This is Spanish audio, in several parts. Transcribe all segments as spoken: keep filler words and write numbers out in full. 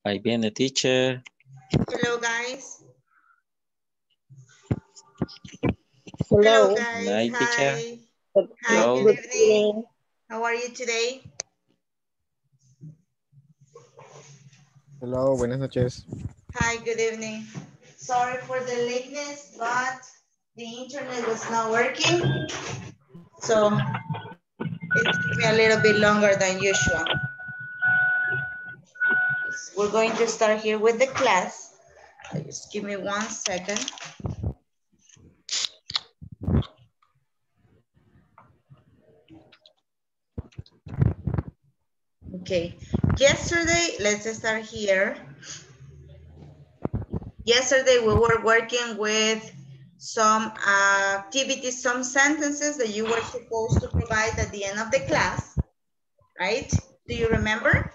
Ahí viene, teacher. Hello, guys. Hello, Hello. guys. Night, teacher. Hi. Hi, Hello. good Good evening. evening. How are you today? Hello, buenas noches. Hi, good evening. Sorry for the lateness, but the internet was not working. So it took me a little bit longer than usual. We're going to start here with the class. Just give me one second. Okay, yesterday, let's start here. Yesterday, we were working with some uh, activities, some sentences that you were supposed to provide at the end of the class, right? Do you remember?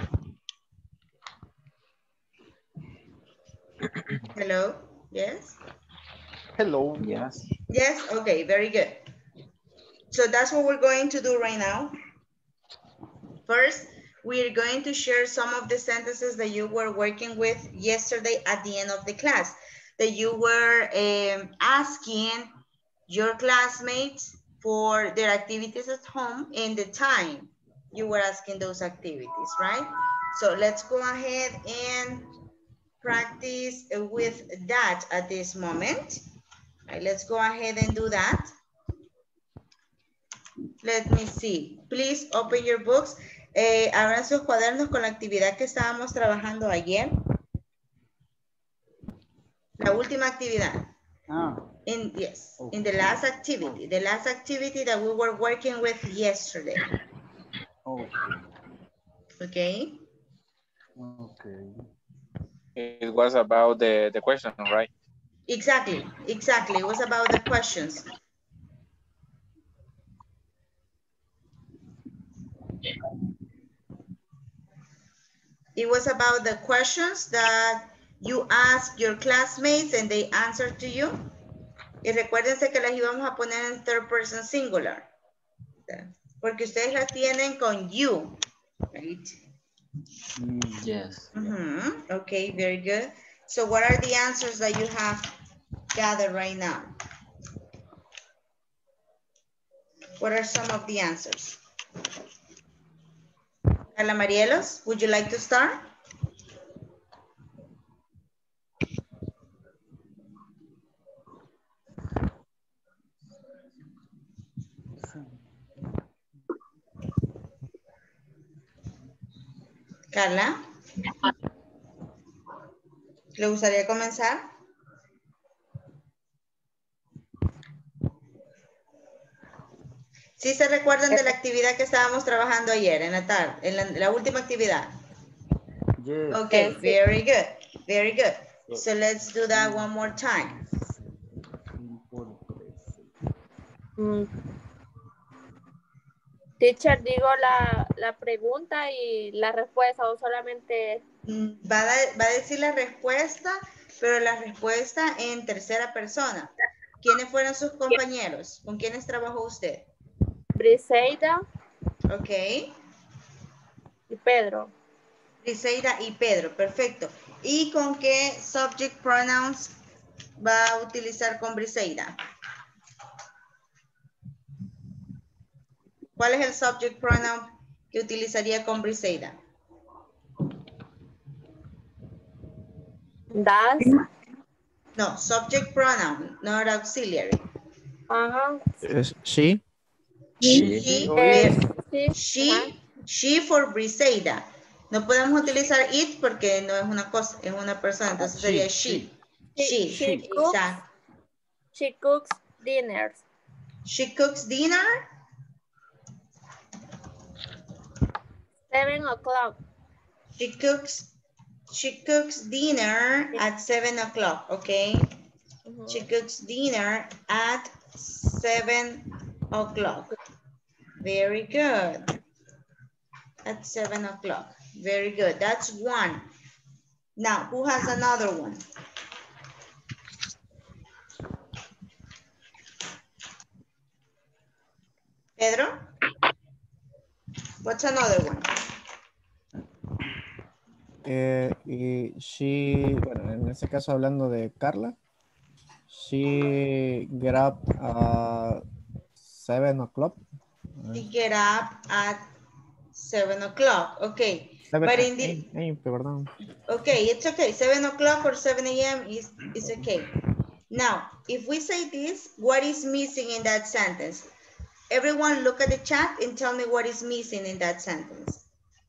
Hello, yes? Hello. Yes. Yes, okay, very good. So that's what we're going to do right now. First, we're going to share some of the sentences that you were working with yesterday at the end of the class, that you were um, asking your classmates for their activities at home and the time you were asking those activities, right? So let's go ahead and practice with that at this moment. All right, let's go ahead and do that. Let me see. Please open your books. Eh, abran sus cuadernos con la actividad que estábamos trabajando ayer. La última actividad. Ah. In, yes, Okay. in the last activity. The last activity that we were working with yesterday. Okay. Okay. Okay. It was about the, the question, right? Exactly, exactly. It was about the questions. It was about the questions that you ask your classmates and they answer to you. Y recuérdense que las íbamos a poner en third person singular. Porque ustedes las tienen con you, right? Yes. Mm-hmm. Okay, very good. So what are the answers that you have gathered right now? What are some of the answers? Carla Marielos, would you like to start? Carla, ¿le gustaría comenzar? ¿Sí se recuerdan de la actividad que estábamos trabajando ayer en la tarde, en la, la última actividad? Yes. Okay, very good, very good. So let's do that one more time. Mm. Teacher, digo la, la pregunta y la respuesta o solamente... Va a, va a decir la respuesta, pero la respuesta en tercera persona. ¿Quiénes fueron sus compañeros? ¿Con quiénes trabajó usted? Briseida. Ok. Y Pedro. Briseida y Pedro, perfecto. ¿Y con qué subject pronouns va a utilizar con Briseida? ¿Cuál es el subject pronoun que utilizaría con Briseida? Das. No, subject pronoun, not auxiliary. Ajá. Yes. She. She, She. Eh, sí. she, Ajá. she for Briseida. No podemos utilizar it porque no es una cosa, es una persona, entonces sería she. She, She, she cooks, exacto. she cooks dinners. She cooks dinner. Seven o'clock. She cooks, she cooks dinner at seven o'clock, okay? Uh-huh. She cooks dinner at seven o'clock. Very good. At seven o'clock. Very good. That's one. Now, who has another one? Pedro? What's another one? eh, y she, bueno, en este caso hablando de Carla, she get up at seven o'clock. She get up at seven o'clock. Okay. Seven, But uh, in the, eight, eight, perdón. okay, it's okay. seven o'clock or seven A M is, is okay. Now, if we say this, what is missing in that sentence? Everyone look at the chat and tell me what is missing in that sentence.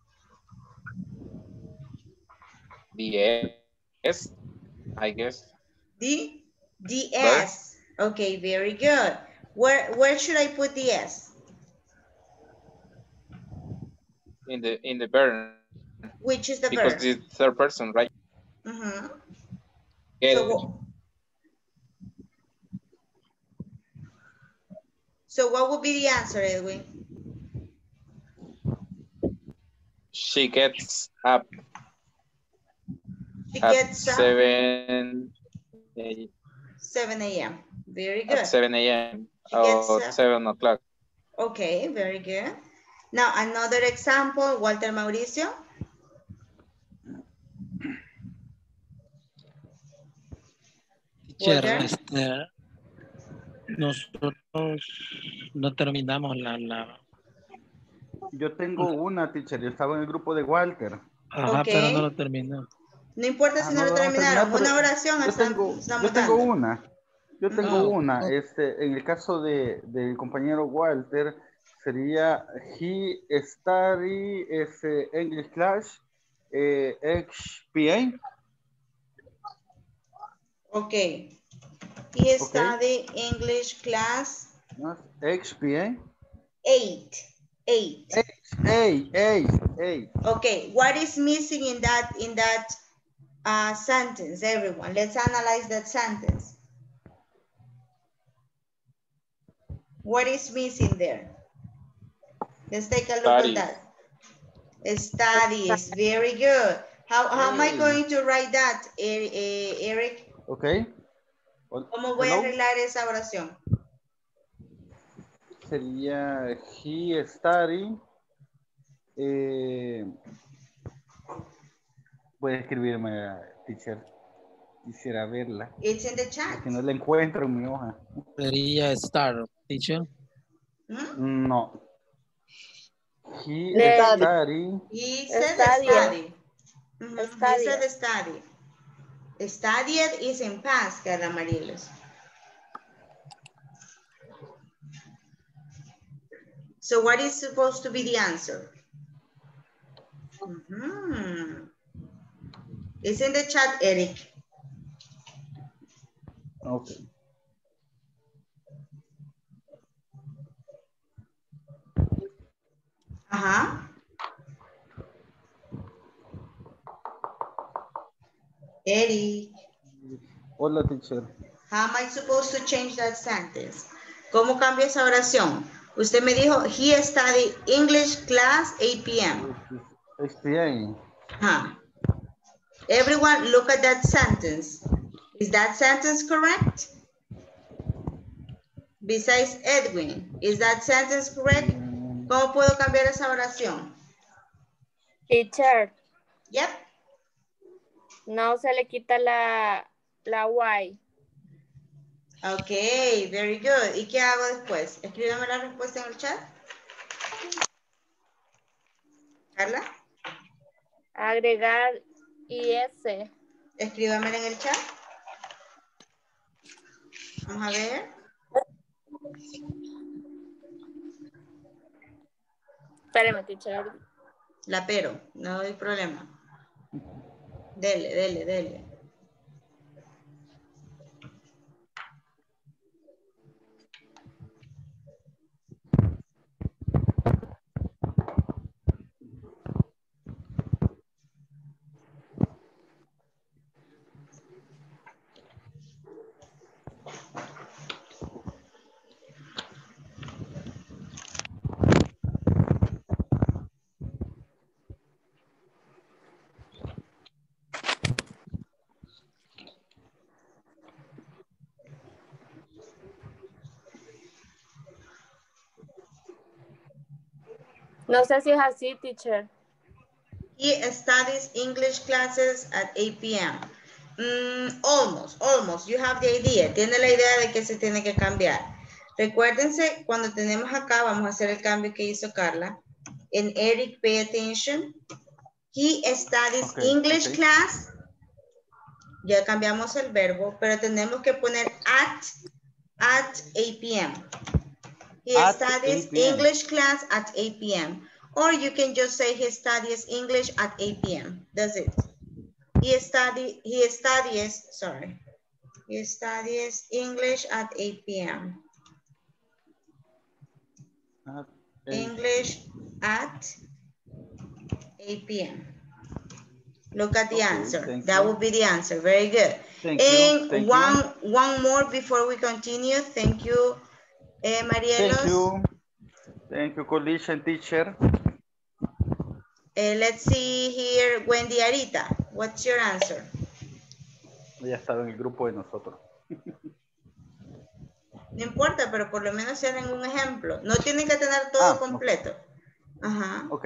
The S, I guess. The, the Verb. S. Okay, very good. Where, where should I put the S? In the in the verb. Which is the Because verb? it's third person, right? Mm-hmm. Get. So, so what would be the answer, Edwin? She gets up She at gets up seven a- seven A M Very good. at seven A M She gets or up. seven o'clock. Okay, very good. Now, another example, Walter Mauricio. Teacher, Walter. este, nosotros no terminamos la, la, Yo tengo una, teacher, yo estaba en el grupo de Walter. ajá, Ok. pero no lo terminó. No importa Ah, si no no lo lo vamos a terminar, terminaron. pero Una oración yo están- tengo, estamos yo tengo dando. una. Yo tengo Ah, una. Este, en el caso de, del compañero Walter, sería he study ese English class eh, H P A. Ok. He Ok. study English class ¿No? H P A. eight. Eight. Eight, eight, eight. Okay, what is missing in that in that uh, sentence, everyone? Let's analyze that sentence. What is missing there? Let's take a look Studies. at that. Studies, very good. How, how am I Hey. going to write that, E- eh, Eric? Ok. ¿Cómo voy a Hello. arreglar esa oración? Sería he study. Eh, puede escribirme, teacher. Quisiera verla. It's in the chat. Que no la encuentro en mi hoja. Sería star, teacher. ¿Mm? No. He Del- study. He said Study. study. Mhm, He Study. said study. Studied is in past, Carla Marilos. So what is supposed to be the answer? Mhm. It's in the chat, Eric. Okay. Uh-huh. Eric, Hola, teacher. how am I supposed to change that sentence? ¿Cómo cambio esa oración? Usted me dijo, he studied English class eight P M H P A. Huh. Everyone look at that sentence. Is that sentence correct? Besides Edwin, is that sentence correct? ¿Cómo puedo cambiar esa oración? Teacher, Yep. no se le quita la, la Y. Ok, very good. ¿Y qué hago después? Escríbeme la respuesta en el chat. Carla, Agregar I S. escríbamela en el chat. Vamos a ver. Espérame, teacher. La pero, no hay problema. Dele, dele, dele. No sé si es así, teacher. He studies English classes at eight p m Mm, almost, almost. You have the idea. Tiene la idea de que se tiene que cambiar. Recuérdense, cuando tenemos acá, vamos a hacer el cambio que hizo Carla. En Eric, pay attention. He studies Okay, English okay. class. Ya cambiamos el verbo, pero tenemos que poner at, at eight p m He At studies eight p m English class at eight p m Or you can just say he studies English at eight p m That's it. He study, he studies, sorry. He studies English at eight p m At eight. English at eight p m Look at the Okay, answer. thank That you. would be the answer. Very good. Thank and you. Thank one, you. one more before we continue. Thank you, eh, Marielos. Thank you. Thank you, collision teacher. Eh, let's see here, Wendy Arita. What's your answer? Ya estaba en el grupo de nosotros. No importa, pero por lo menos se hacen un ejemplo. No tienen que tener todo Ah, completo. Ajá. Ok.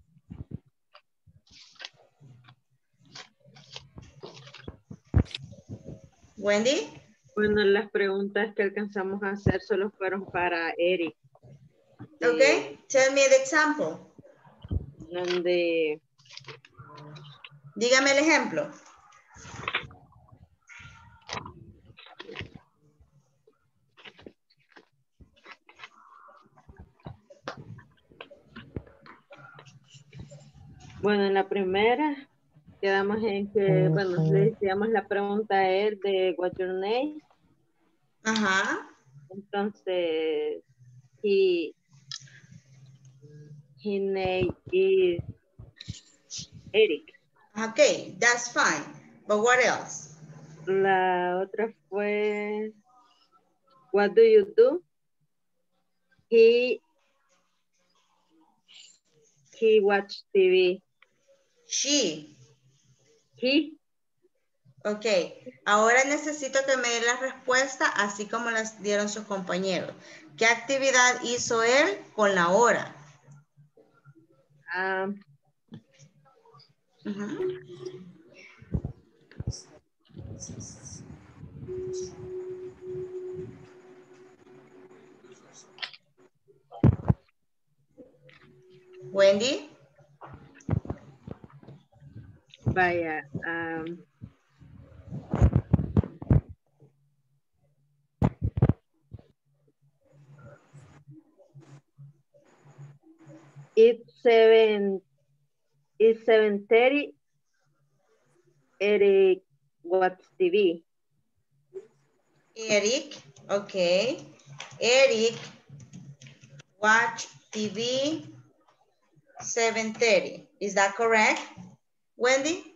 Wendy. Bueno, las preguntas que alcanzamos a hacer solo fueron para Eric. Okay, tell me the example. Donde Dígame el ejemplo. bueno, en la primera quedamos en que, bueno, le decíamos la pregunta a él de what's your name. Ajá. Entonces, he, his name is Eric. Okay, that's fine. But what else? La otra fue, what do you do? He, he watch T V. She. He, Ok, ahora necesito que me dé la respuesta así como las dieron sus compañeros. ¿Qué actividad hizo él con la hora? um, Ujú. Wendy. vaya, um, it's seven, it's seven thirty. Eric watch T V. Eric, ok. Eric, watch T V, seven thirty. Is that correct, Wendy?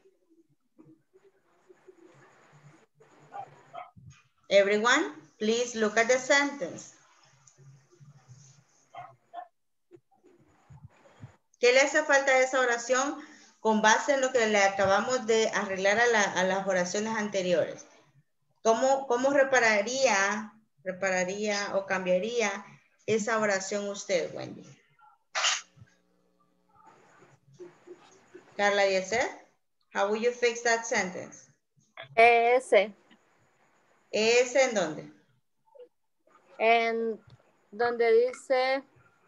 Everyone, please look at the sentence. ¿Qué le hace falta a esa oración con base en lo que le acabamos de arreglar a, la, a las oraciones anteriores? ¿Cómo, cómo repararía, repararía o cambiaría esa oración usted, Wendy? Carla Yeser, how will you fix that sentence? Ese. ¿Ese en dónde? En donde dice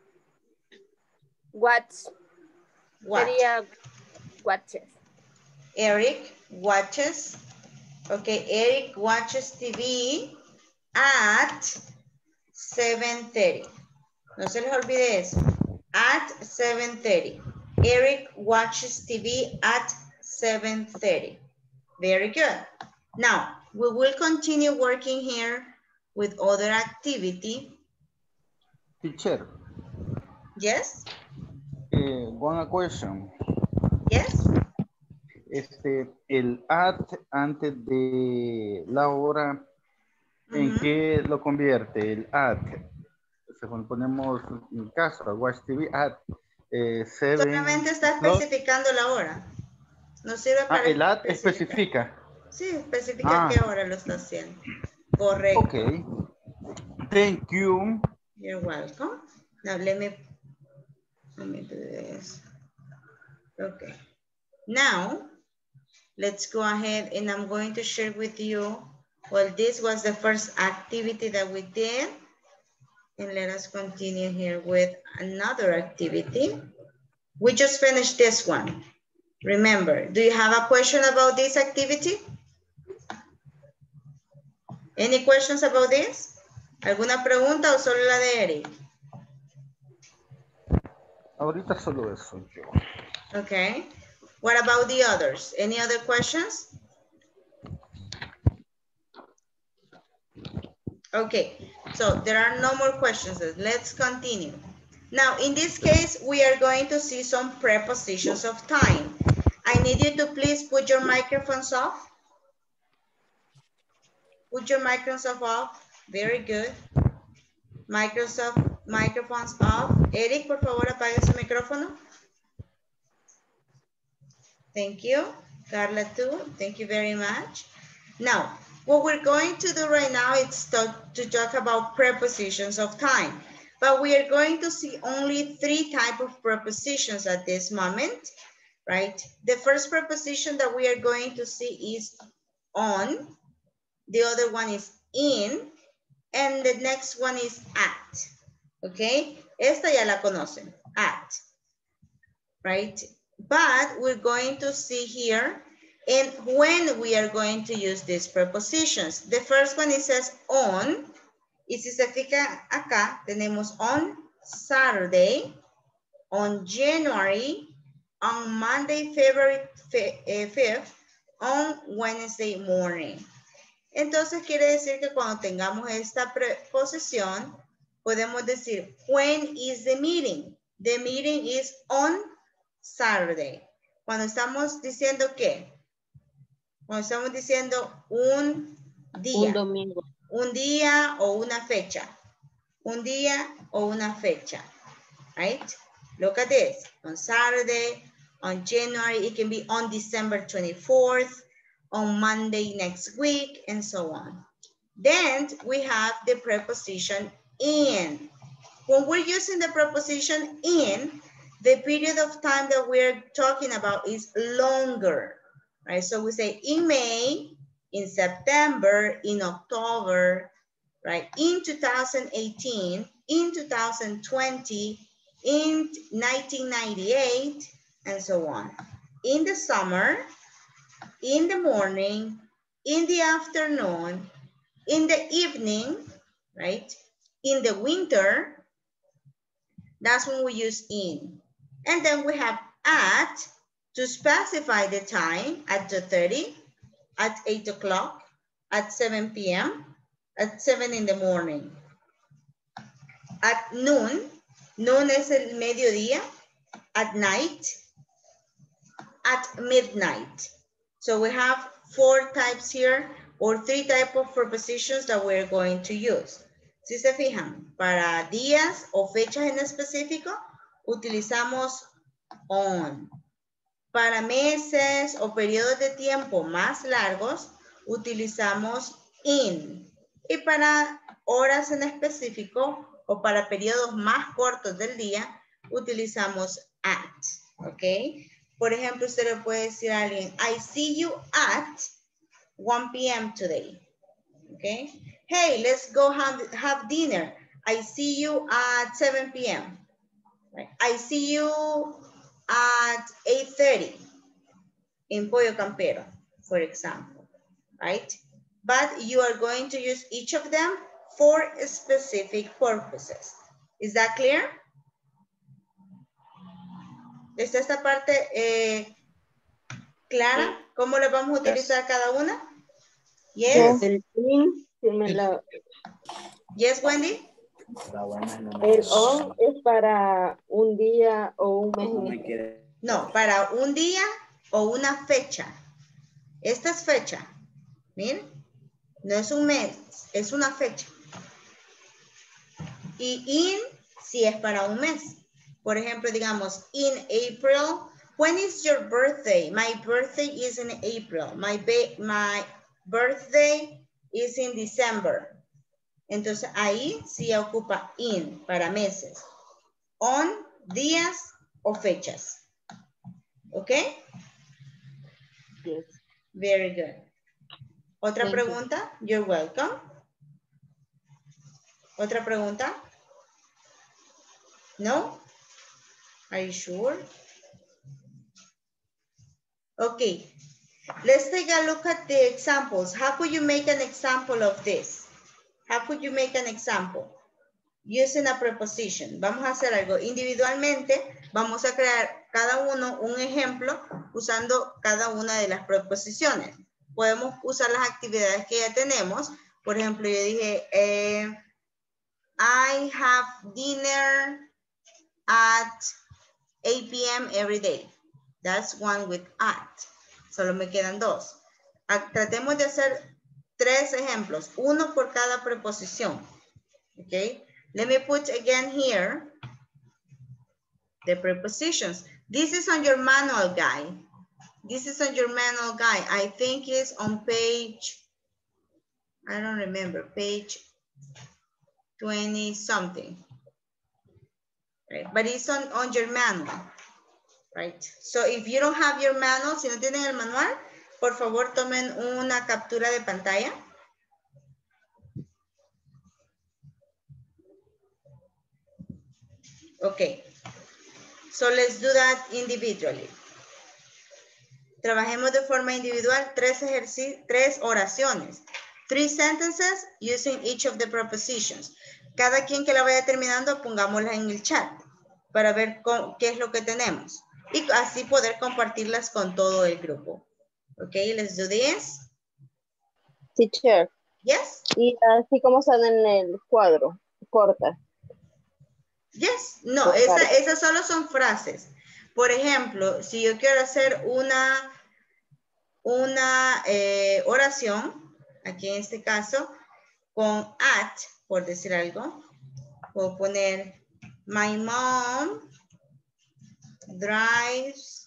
watch. Watch. Sería watches. Eric watches. Okay, Eric watches T V at seven thirty. No se les olvide eso. At seven thirty. Eric watches T V at seven thirty. Very good. Now, we will continue working here with other activity. Teacher, Yes? eh, one question. Yes? Este, el at antes de la hora, ¿en Ujú. qué lo convierte? El at. Según ponemos en caso, watch T V at eh, seven. Solamente está o'clock. especificando la hora. No sirve Ah, para el at especificar. especifica. Sí, especifica Ah. qué hora lo está haciendo. Correcto. Ok. Thank you. You're welcome. Now let me, let me do this. Okay. Now, let's go ahead and I'm going to share with you. Well, this was the first activity that we did. And let us continue here with another activity. We just finished this one. Remember, do you have a question about this activity? Any questions about this? ¿Alguna pregunta o solo la de Eric? Ahorita solo eso yo. Okay. What about the others? Any other questions? Okay, so there are no more questions. Let's continue. Now, in this case, we are going to see some prepositions of time. I need you to please put your microphones off. Put your microphones off. Very good. Microsoft, microphones off. Eric, por favor, apague su micrófono. Thank you. Carla, too. Thank you very much. Now, what we're going to do right now is to, to talk about prepositions of time. But we are going to see only three types of prepositions at this moment, right? The first preposition that we are going to see is on. The other one is in. And the next one is at. Okay? Esta ya la conocen. At. Right? But we're going to see here and when we are going to use these prepositions. The first one, it says on. Y si se fijan acá, tenemos on Saturday, on January, on Monday, February fifth, on Wednesday morning. Entonces quiere decir que cuando tengamos esta preposición, podemos decir, when is the meeting? The meeting is on Saturday. Cuando estamos diciendo ¿qué? Cuando estamos diciendo un día. Un domingo. Un día o una fecha. Un día o una fecha. Right? Look at this. On Saturday, on January, it can be on December twenty-fourth, on Monday next week, and so on. Then we have the preposition in. When we're using the preposition in, the period of time that we're talking about is longer, right? So we say in May, in September, in October, right? In two thousand eighteen, in two thousand twenty, in nineteen ninety-eight, and so on. In the summer, in the morning, in the afternoon, in the evening, right? In the winter, that's when we use in. And then we have at to specify the time at two thirty, at eight o'clock, at seven p m, at seven in the morning. At noon, noon es el mediodía, at night, at midnight. So we have four types here, or three types of prepositions that we're going to use. Si se fijan, para días o fechas en específico, utilizamos on. Para meses o periodos de tiempo más largos, utilizamos in. Y para horas en específico o para periodos más cortos del día, utilizamos at. ¿Ok? Por ejemplo, usted le puede decir a alguien, I see you at one p m today. ¿Ok? Hey, let's go have, have dinner. I see you at seven p m Right? I see you at eight thirty in Pollo Campero, for example, right? But you are going to use each of them for specific purposes. Is that clear? ¿Está esta parte eh, clara? ¿Cómo le vamos a utilizar Yes. cada una? Yes. El in, si me la- Yes, Wendy? el on es para un día o un mes. No, para un día o una fecha. Esta es fecha. Miren, no es un mes, es una fecha. Y in si es para un mes. Por ejemplo, digamos, in April. When is your birthday? My birthday is in April. My, my birthday is in December. Entonces ahí sí ocupa in para meses. On, días o fechas. ¿Ok? Yes. Very good. ¿Otra Thank you. pregunta? You're welcome. ¿Otra pregunta? No? Are you sure? Okay. Let's take a look at the examples. How could you make an example of this? How could you make an example? Using a preposition. Vamos a hacer algo. Individualmente, vamos a crear cada uno un ejemplo usando cada una de las preposiciones. Podemos usar las actividades que ya tenemos. Por ejemplo, yo dije, eh, I have dinner at eight p m every day. That's one with at. Solo me quedan dos. Tratemos de hacer tres ejemplos, uno por cada preposición. Okay. Let me put again here the prepositions. This is on your manual guide. This is on your manual guide. I think it's on page, I don't remember, page twenty something. Right? But it's on, on your manual. Right? So if you don't have your manual, si no tienen el manual, por favor tomen una captura de pantalla. Okay. So let's do that individually. Trabajemos de forma individual tres ejercicios, tres oraciones. Three sentences using each of the prepositions. Cada quien que la vaya terminando, pongámosla en el chat para ver con, qué es lo que tenemos. Y así poder compartirlas con todo el grupo. Okay, let's do this. Teacher. Yes. Y así como están en el cuadro, corta. Yes. No, esa, esas solo son frases. Por ejemplo, si yo quiero hacer una, una eh, oración, aquí en este caso, con at, por decir algo, puedo poner my mom drives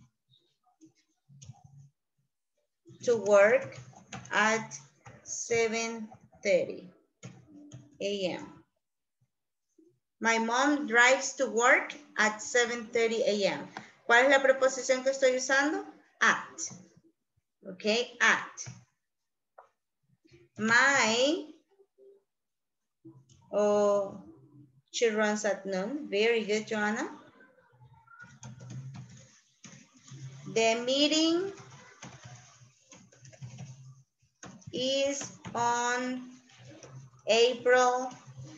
to work at seven thirty a m My mom drives to work at seven thirty a m ¿Cuál es la preposición que estoy usando? At. Ok, at. My, oh, she runs at noon. Very good, Joanna. The meeting is on April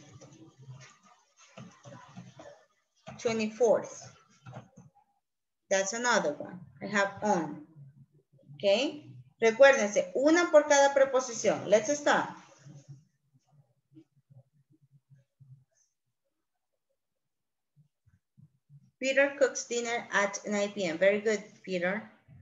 twenty-fourth. That's another one. I have on. Okay. Recuérdense, una por cada preposición. Let's start. Peter cooks dinner at nine p m Very good, Peter.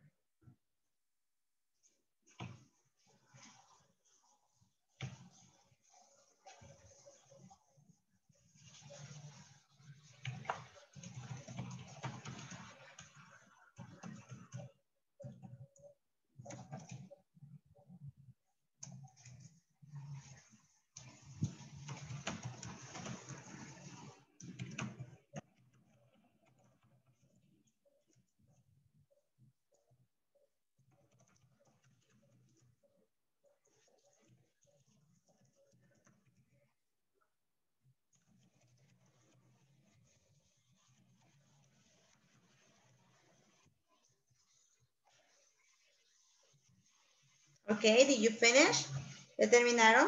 Okay, did you finish? ¿Ya terminaron?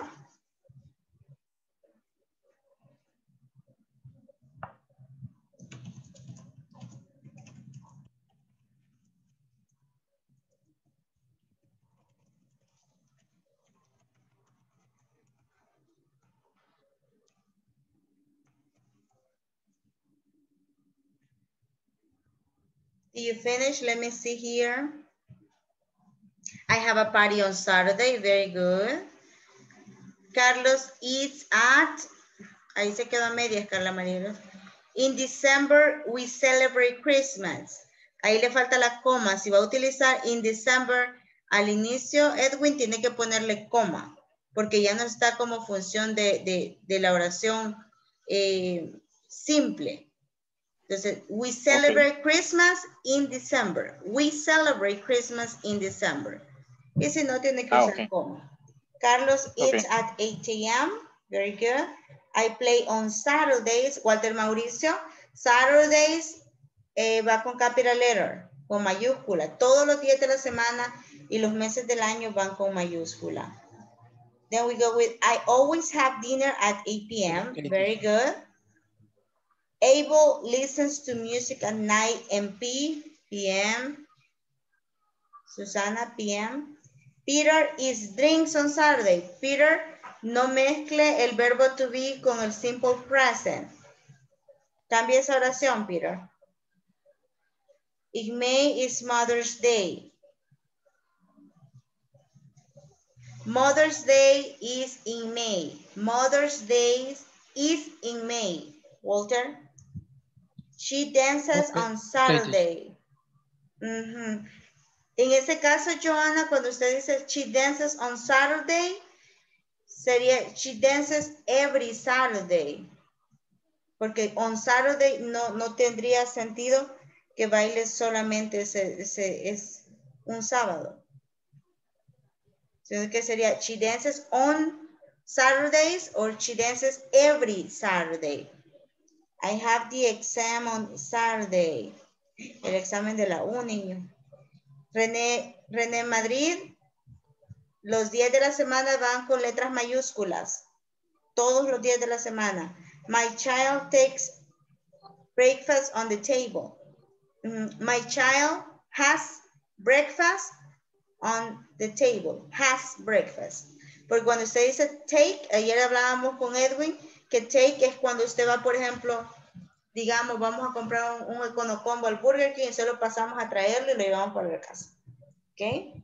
Did you finish? Let me see here. I have a party on Saturday. Very good. Carlos eats at, ahí se quedó a medias, Carla María. In December, we celebrate Christmas. Ahí le falta la coma. Si va a utilizar in December al inicio, Edwin tiene que ponerle coma, porque ya no está como función de, de, de la oración eh, simple. Entonces, we celebrate okay. Christmas in December. We celebrate Christmas in December. Y si no, tiene que ah, usar okay. como. Carlos eats okay. at eight A M Very good. I play on Saturdays. Walter Mauricio, Saturdays eh, va con capital letter, con mayúscula. Todos los días de la semana y los meses del año van con mayúscula. Then we go with, I always have dinner at eight P M Very good. Abel listens to music at night and P M Susana, P M Peter is drinks on Saturday. Peter, no mezcle el verbo to be con el simple present. Cambia esa oración, Peter. In May is Mother's Day. Mother's Day is in May. Mother's Day is in May. Walter? She dances okay. on Saturday. Uh-huh. En ese caso, Joanna, cuando usted dice she dances on Saturday, sería she dances every Saturday. Porque on Saturday no, no tendría sentido que baile solamente ese, ese es un sábado. Sino que sería she dances on Saturdays or she dances every Saturday. I have the exam on Saturday. El examen de la U, niño. René, René Madrid, los días de la semana van con letras mayúsculas. Todos los días de la semana. My child takes breakfast on the table. Mm, my child has breakfast on the table. Has breakfast. Porque cuando usted dice take, ayer hablábamos con Edwin, que take es cuando usted va, por ejemplo, digamos, vamos a comprar un, un econocombo al Burger King y solo pasamos a traerlo y lo llevamos para la casa. ¿Ok?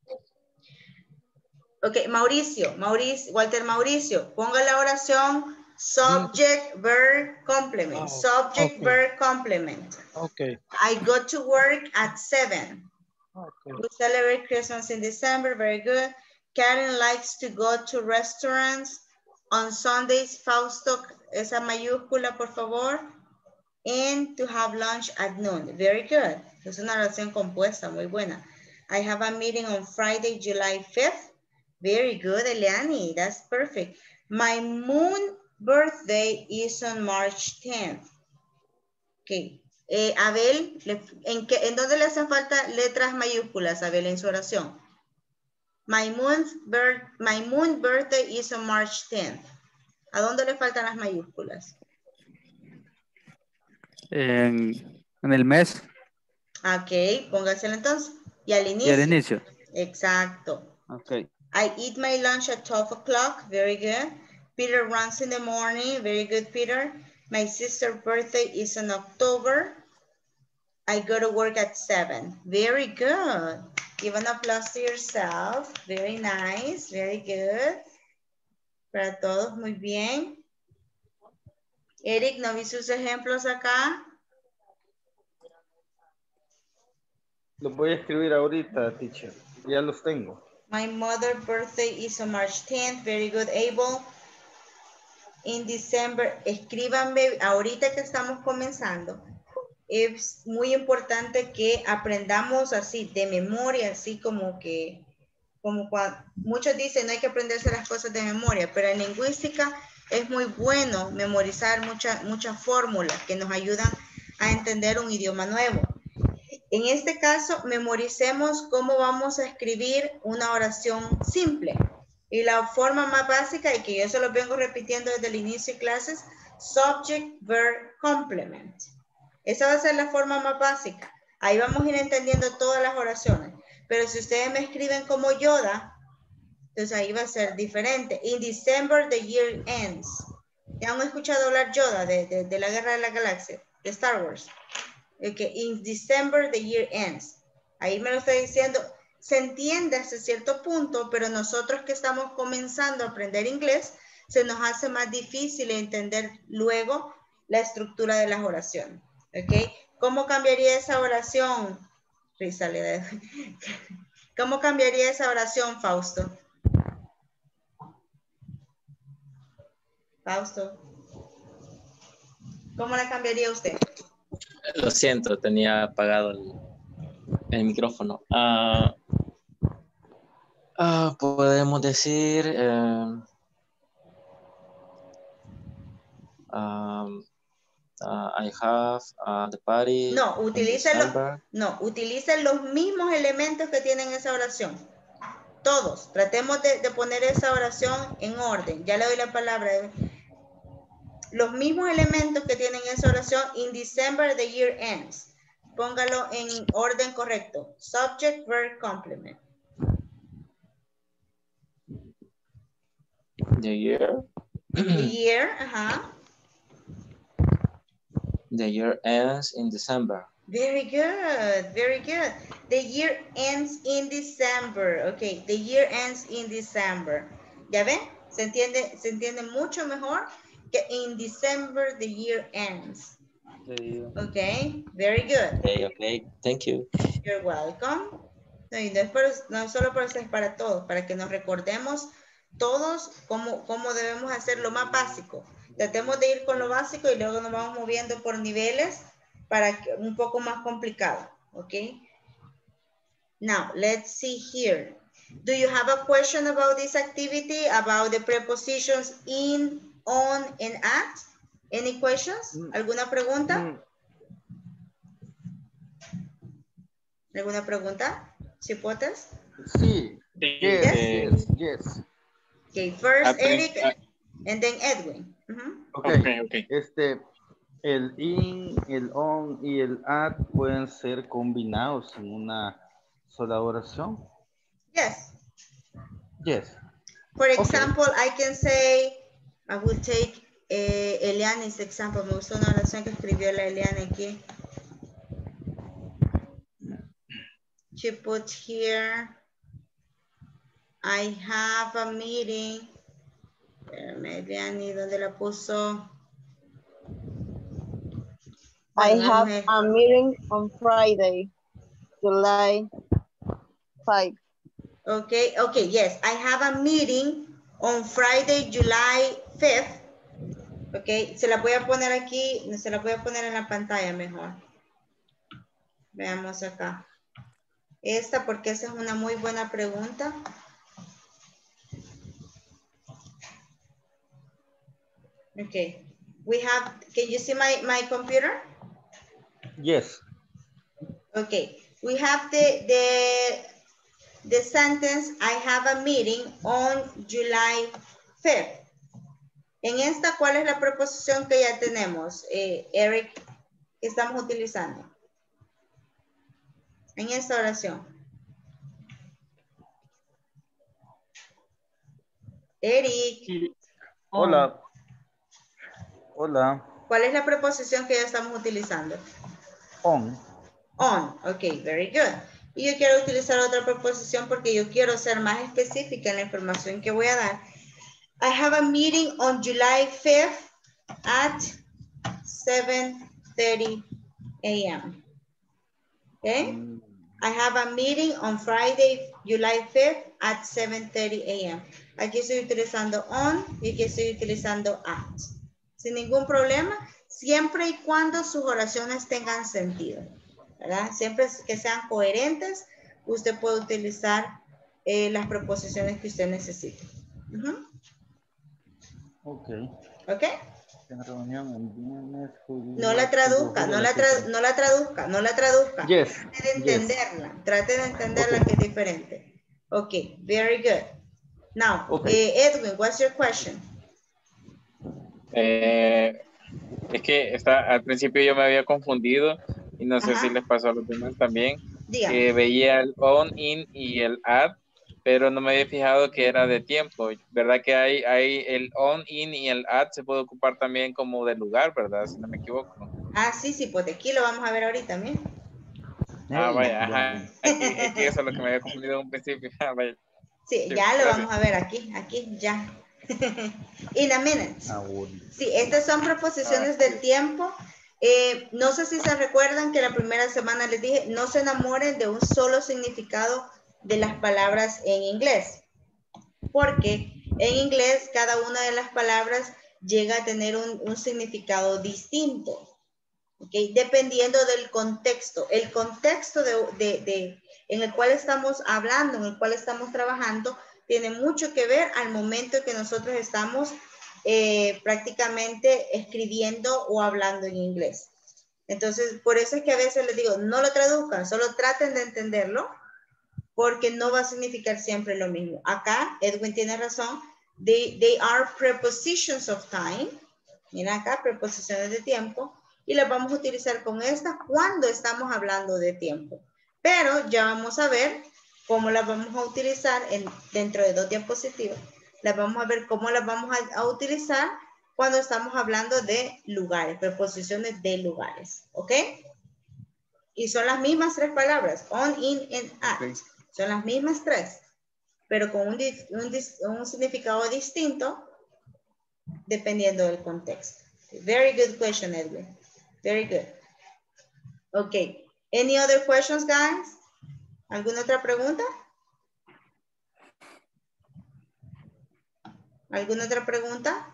Ok, Mauricio, Mauricio, Walter Mauricio, ponga la oración subject, verb, complement. Oh, subject, okay. verb, complement. Okay. I go to work at seven. Okay. We celebrate Christmas in December. Very good. Karen likes to go to restaurants on Sundays. Fausto, esa mayúscula, por favor. And to have lunch at noon. Very good. Es una oración compuesta, muy buena. I have a meeting on Friday, July fifth. Very good, Eliani. That's perfect. My moon birthday is on March tenth. Okay. Eh, Abel, ¿en, qué, ¿en dónde le hacen falta letras mayúsculas, Abel, en su oración? My moon, birth, my moon birthday is on March tenth. ¿A dónde le faltan las mayúsculas? En, en el mes. Ok, póngaselo entonces. Y al inicio. Y al inicio. Exacto. Ok. I eat my lunch at twelve o'clock. Very good. Peter runs in the morning. Very good, Peter. My sister's birthday is in October. I go to work at seven. Very good. Give an applause to yourself. Very nice. Very good. Para todos, muy bien. Eric, ¿no vi sus ejemplos acá? Los voy a escribir ahorita, teacher. Ya los tengo. My mother's birthday is on March tenth. Very good, Abel. In December, escríbanme, ahorita que estamos comenzando, es muy importante que aprendamos así, de memoria, así como que, como cuando, muchos dicen no hay que aprenderse las cosas de memoria, pero en lingüística es muy bueno memorizar muchas muchas fórmulas que nos ayudan a entender un idioma nuevo. En este caso, memoricemos cómo vamos a escribir una oración simple. Y la forma más básica, y que yo se lo vengo repitiendo desde el inicio de clases, subject, verb, complement. Esa va a ser la forma más básica. Ahí vamos a ir entendiendo todas las oraciones. Pero si ustedes me escriben como Yoda, entonces ahí va a ser diferente. In December, the year ends. ¿Ya han escuchado hablar Yoda de, de, de la Guerra de la Galaxia? De Star Wars. Okay. In December, the year ends. Ahí me lo estoy diciendo. Se entiende hasta cierto punto, pero nosotros que estamos comenzando a aprender inglés, se nos hace más difícil entender luego la estructura de las oraciones. ¿Ok? ¿Cómo cambiaría esa oración? ¿Cómo cambiaría esa oración, Fausto? Fausto. ¿Cómo la cambiaría usted? Lo siento, tenía apagado el, el micrófono. Ah, ah, podemos decir... eh, um, uh, I have uh, the party No, in utiliza, lo- December. no, utiliza los mismos elementos que tienen esa oración. Todos. Tratemos de, de poner esa oración en orden. Ya le doy la palabra. Los mismos elementos que tienen esa oración. In December the year ends. Póngalo en orden correcto. Subject, verb, complement. The year. The year, ajá. The year ends in December. Very good, very good. The year ends in December. Okay, the year ends in December. ¿Ya ven? ¿Se entiende, se entiende mucho mejor que in December the year ends? Okay, very good. Okay, okay, thank you. You're welcome. No, y no es, para, no es solo para ustedes, para todos, para que nos recordemos todos cómo, cómo debemos hacer lo más básico. Tratemos de ir con lo básico y luego nos vamos moviendo por niveles para que, un poco más complicado, ¿ok? Now, let's see here. Do you have a question about this activity, about the prepositions in, on, and at? Any questions? ¿Alguna pregunta? ¿Alguna pregunta? ¿Chipotes? Sí. Yes, yes, yes. Okay, first At- Eric at- and then Edwin. Uh-huh. Okay. Okay, okay. Este, el in, el on y el at pueden ser combinados en una sola oración. Yes. Yes. For Okay. example, I can say, I will take eh, Eliana's example. Me gustó una oración que escribió la Eliana aquí. She put here, I have a meeting. Espérame, Eliana, ¿dónde la puso? I Bueno, have mujer. a meeting on Friday, July fifth. Okay, okay, yes. I have a meeting on Friday, July fifth. Okay, se la voy a poner aquí, se la voy a poner en la pantalla mejor. Veamos acá. Esta, porque esa es una muy buena pregunta. Okay, we have, can you see my, my computer? Yes. Okay, we have the, the, the sentence, I have a meeting on July fifth. En esta, ¿cuál es la preposición que ya tenemos, eh, Eric, que estamos utilizando? En esta oración. Eric. Hola. Hola. ¿Cuál es la preposición que ya estamos utilizando? On. On, ok, very good. Y yo quiero utilizar otra preposición porque yo quiero ser más específica en la información que voy a dar. I have a meeting on July fifth at seven thirty a m Okay? I have a meeting on Friday, July fifth at seven thirty a m Aquí estoy utilizando on y aquí estoy utilizando at. Sin ningún problema, siempre y cuando sus oraciones tengan sentido, ¿verdad? Siempre que sean coherentes, usted puede utilizar eh, las preposiciones que usted necesite. Uh-huh. Ok. ¿Ok? En reunión el viernes. No la traduzca, no la, tra no la traduzca, no la traduzca. Yes. Trate de entenderla, Yes. trate de entenderla Okay. que es diferente. Ok, very good. Now, Okay. eh, Edwin, what's your question? Eh, es que está, al principio yo me había confundido y no sé Ajá. si les pasó a los demás también. Dígame. Eh, veía el on, in y el at, pero no me había fijado que era de tiempo. ¿Verdad que hay, hay el on, in y el at se puede ocupar también como de lugar, verdad? Si no me equivoco. Ah, sí, sí, pues de aquí lo vamos a ver ahorita también. Ah, Hey, vaya, ajá. ya. Es que, es que eso es lo que me había confundido en un principio. Ah, vaya. Sí, Sí, ya lo gracias. vamos a ver aquí, aquí, ya. In a minute. Ah, bueno. Sí, estas son preposiciones Ah, del sí. tiempo. Eh, no sé si se recuerdan que la primera semana les dije, no se enamoren de un solo significado de las palabras en inglés. Porque en inglés cada una de las palabras llega a tener un, un significado distinto. Okay, dependiendo del contexto. El contexto de, de, de, en el cual estamos hablando, en el cual estamos trabajando, tiene mucho que ver al momento que nosotros estamos eh, prácticamente escribiendo o hablando en inglés. Entonces, por eso es que a veces les digo, no lo traduzcan, solo traten de entenderlo, porque no va a significar siempre lo mismo. Acá, Edwin tiene razón, they, they are prepositions of time. Mira acá, preposiciones de tiempo. Y las vamos a utilizar con estas cuando estamos hablando de tiempo. Pero ya vamos a ver cómo las vamos a utilizar en, dentro de dos diapositivas. Las vamos a ver cómo las vamos a, a utilizar cuando estamos hablando de lugares, preposiciones de lugares. ¿Ok? Y son las mismas tres palabras, on, in, and at. Okay. Son las mismas tres, pero con un, un, un significado distinto dependiendo del contexto. Very good question, Edwin. Very good. Okay. Any other questions, guys? ¿Alguna otra pregunta? ¿Alguna otra pregunta?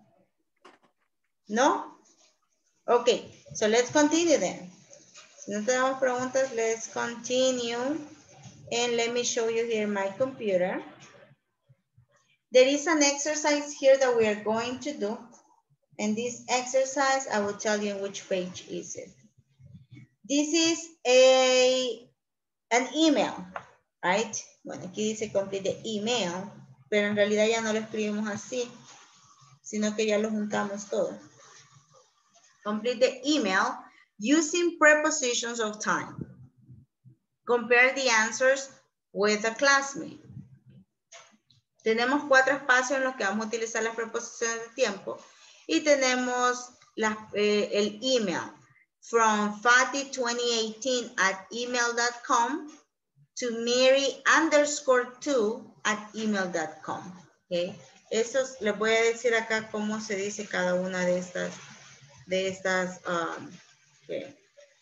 ¿No? Okay. So let's continue then. Si no tenemos preguntas, let's continue. And let me show you here my computer. There is an exercise here that we are going to do. And this exercise, I will tell you which page is it. This is a, an email, right? Bueno, aquí dice complete the email, pero en realidad ya no lo escribimos así, sino que ya lo juntamos todo. Complete the email using prepositions of time. Compare the answers with a classmate. Tenemos cuatro espacios en los que vamos a utilizar las preposiciones de tiempo. Y tenemos la, eh, el email from Fatty twenty eighteen at email dot com to Mary underscore two at email dot com. Okay. Eso les voy a decir acá cómo se dice cada una de estas, de estas um, okay.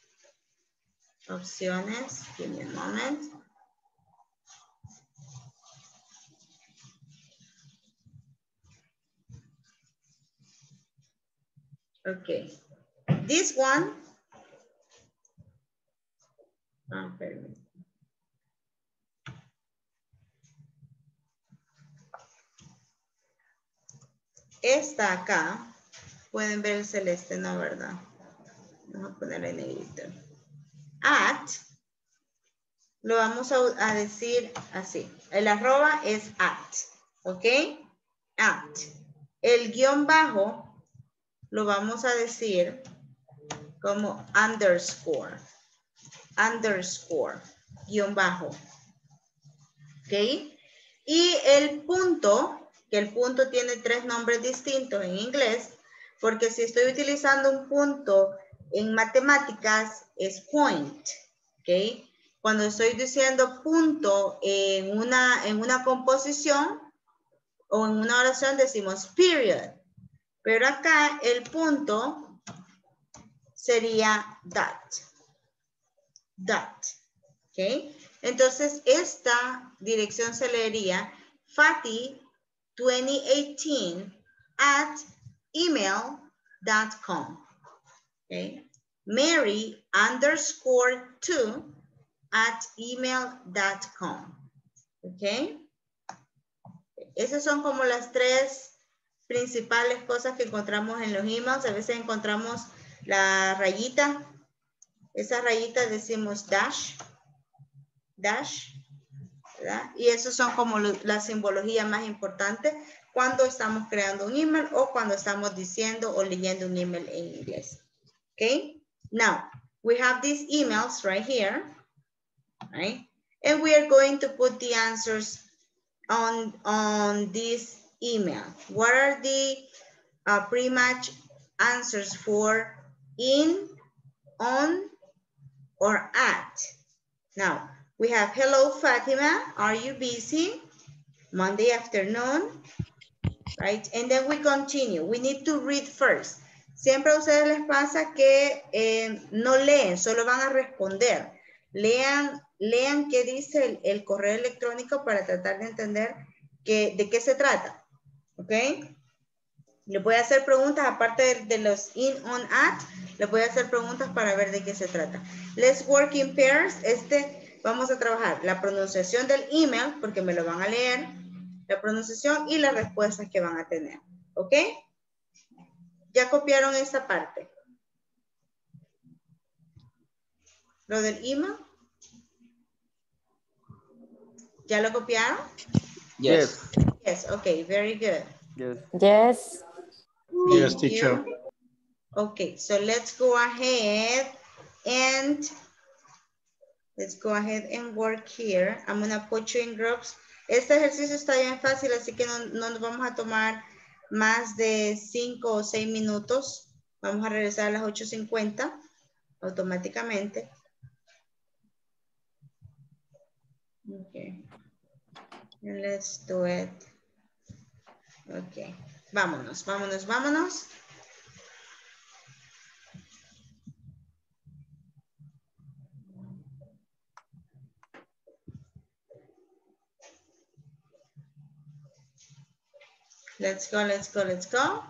opciones. Give me a moment. Okay, this one, ah, perdón. Esta acá, pueden ver el celeste, ¿no? ¿Verdad? Vamos a ponerle en negrito. At, lo vamos a, a decir así. El arroba es at, ¿ok? At. El guión bajo lo vamos a decir como underscore, underscore, guión bajo, ¿ok? Y el punto, que el punto tiene tres nombres distintos en inglés, porque si estoy utilizando un punto en matemáticas es point, ¿ok? Cuando estoy diciendo punto en una, en una composición o en una oración decimos period. Pero acá el punto sería dot. Dot. ¿Ok? Entonces esta dirección se leería Fatty twenty eighteen at email dot com. ¿Ok? Mary underscore two at email dot com. ¿Ok? Esas son como las tres principales cosas que encontramos en los emails. A veces encontramos la rayita. Esa rayita decimos dash. Dash. ¿Verdad? Y esos son como lo, la simbología más importante cuando estamos creando un email o cuando estamos diciendo o leyendo un email en inglés. Okay. Now, we have these emails right here. Right? And we are going to put the answers on, on this email. What are the uh, pretty much answers for in, on, or at? Now, we have, hello, Fatima, are you busy? Monday afternoon, right? And then we continue. We need to read first. Siempre a ustedes les pasa que eh, no leen, solo van a responder. Lean, lean qué dice el, el correo electrónico para tratar de entender que, de qué se trata. ¿Ok? Les voy a hacer preguntas, aparte de, de los in, on, at, les voy a hacer preguntas para ver de qué se trata. Let's work in pairs. Este, vamos a trabajar la pronunciación del email, porque me lo van a leer, la pronunciación y las respuestas que van a tener. ¿Ok? ¿Ya copiaron esta parte? ¿Lo del email? ¿Ya lo copiaron? Yes. Yes, okay, very good. Yes. Yes. Yes, Thank teacher. you. Okay, so let's go ahead and let's go ahead and work here. I'm gonna put you in groups. Este ejercicio está bien fácil, así que no, no nos vamos a tomar más de cinco o seis minutos. Vamos a regresar a las ocho cincuenta automáticamente. Okay. And let's do it. Ok, vámonos, vámonos, vámonos. Let's go, let's go, let's go.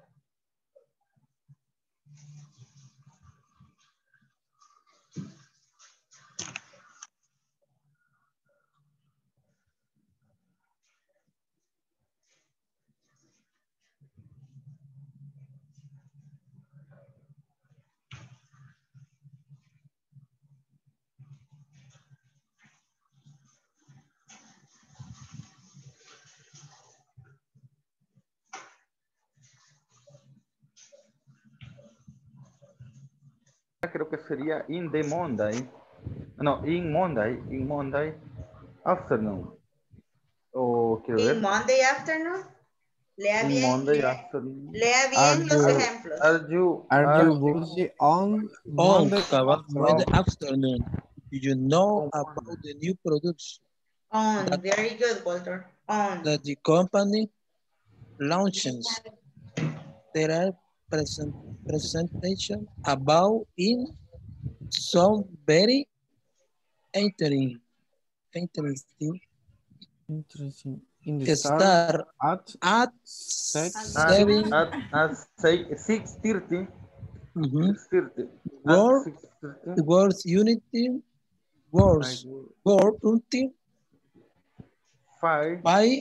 Creo que sería in the Monday. No, in Monday. In Monday afternoon. O quiero ver. In Monday afternoon. Lea In bien, Monday lea, afternoon. lea Are bien los you- ejemplos. Are you Are are you busy on Oh, Monday? about Monday Oh. afternoon. Do you know Oh, about the new products On, that, very good, Walter. On. that the company launches? There are present presentation about in some very interesting, interesting Interesting. In the start star at at six. At, seven at, at say six thirty. mhm, Six thirty. World, At six thirty. World Unity Wars World Unity Five. by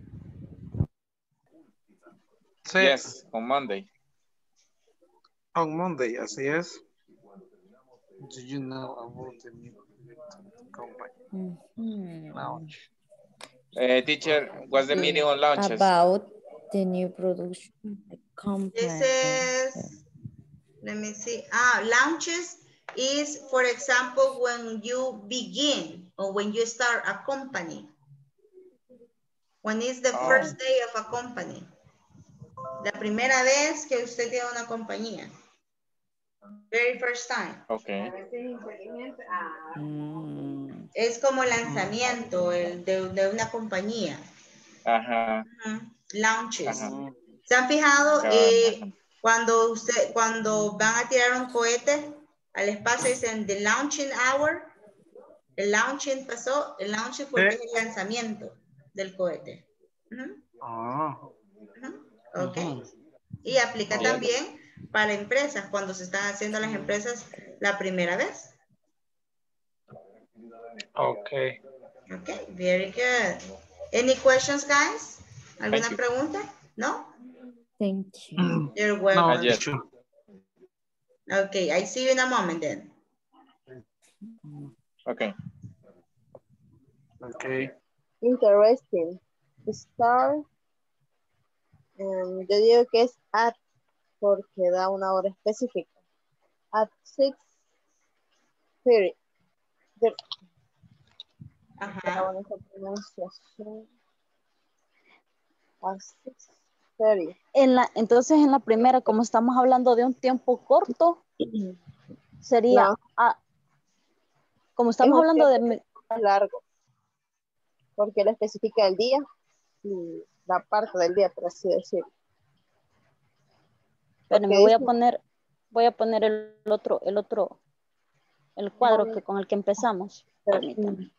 Yes, on Monday. On Monday, así es. Do you know about the new company? Mhm. Launch. Uh, teacher, what's the meaning on launches? About the new production, the company. This is, let me see. Ah, launches is, for example, when you begin or when you start a company. When it's the Oh. first day of a company. La primera vez que usted tiene una compañía. Very first time. Okay. Mm. Es como lanzamiento el de, de una compañía. Ajá. Uh-huh. Launches. Ajá. ¿Se han fijado? Cabal. Eh, cuando usted, cuando van a tirar un cohete al espacio dicen the launching hour. El launching pasó, el launching porque es el lanzamiento del cohete. Uh-huh. Ah. Uh-huh. Ok. Uh-huh. Y aplica Yes. también para empresas, cuando se están haciendo las empresas la primera vez. Okay. Okay, very good. Any questions, guys? ¿Alguna Thank you. pregunta? No? Thank you. You're No, welcome. yes. teacher. Okay, I see you in a moment then. Okay. Okay. Interesting. Start. Um, yo digo que es at porque da una hora específica. At six thirty. Ajá. At six thirty. En la, entonces, en la primera, como estamos hablando de un tiempo corto, sería, No. ah, como estamos Es un hablando de... tiempo más largo. Porque lo especifica el día y la parte del día, por así decirlo. Pero me voy a poner, voy a poner el otro, el otro, el cuadro que con el que empezamos. Permítanme.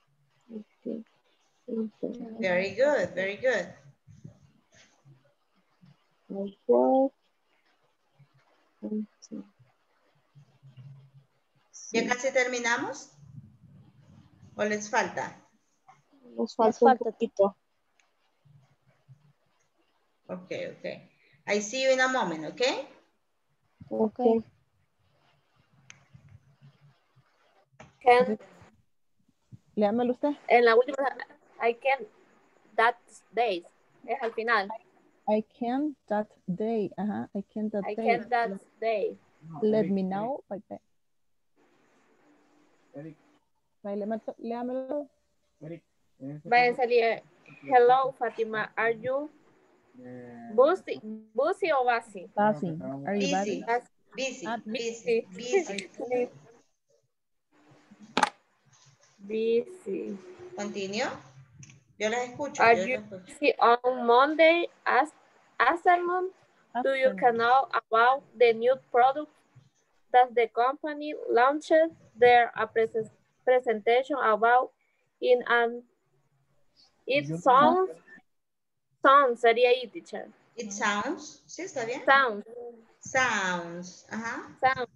Very good, very good. Network. Sí. ¿Ya casi terminamos? ¿O les falta? Nos falta un poquito. Ok, ok. I see you in a moment, ok? Ok. Can, Léamelo usted. en la última, I can that days. Es al final. I can that day. Ajá. I can that I day. can that day. Let me know. Like that. Ahí, léamelo. léamelo. Va a salir, hello Fatima, are you busy, busy o busy? Busy. Are you Busy. busy? Busy. Ah, Busy. Busy. Busy. Continue. Yo las escucho. Are Yo you las escucho. busy on Monday as afternoon? Do you know about the new product that the company launched their a pres- presentation about in an it sounds sounds sería ahí, teacher. It sounds. Sí, está bien. Sounds. Sounds. Ajá. Sounds.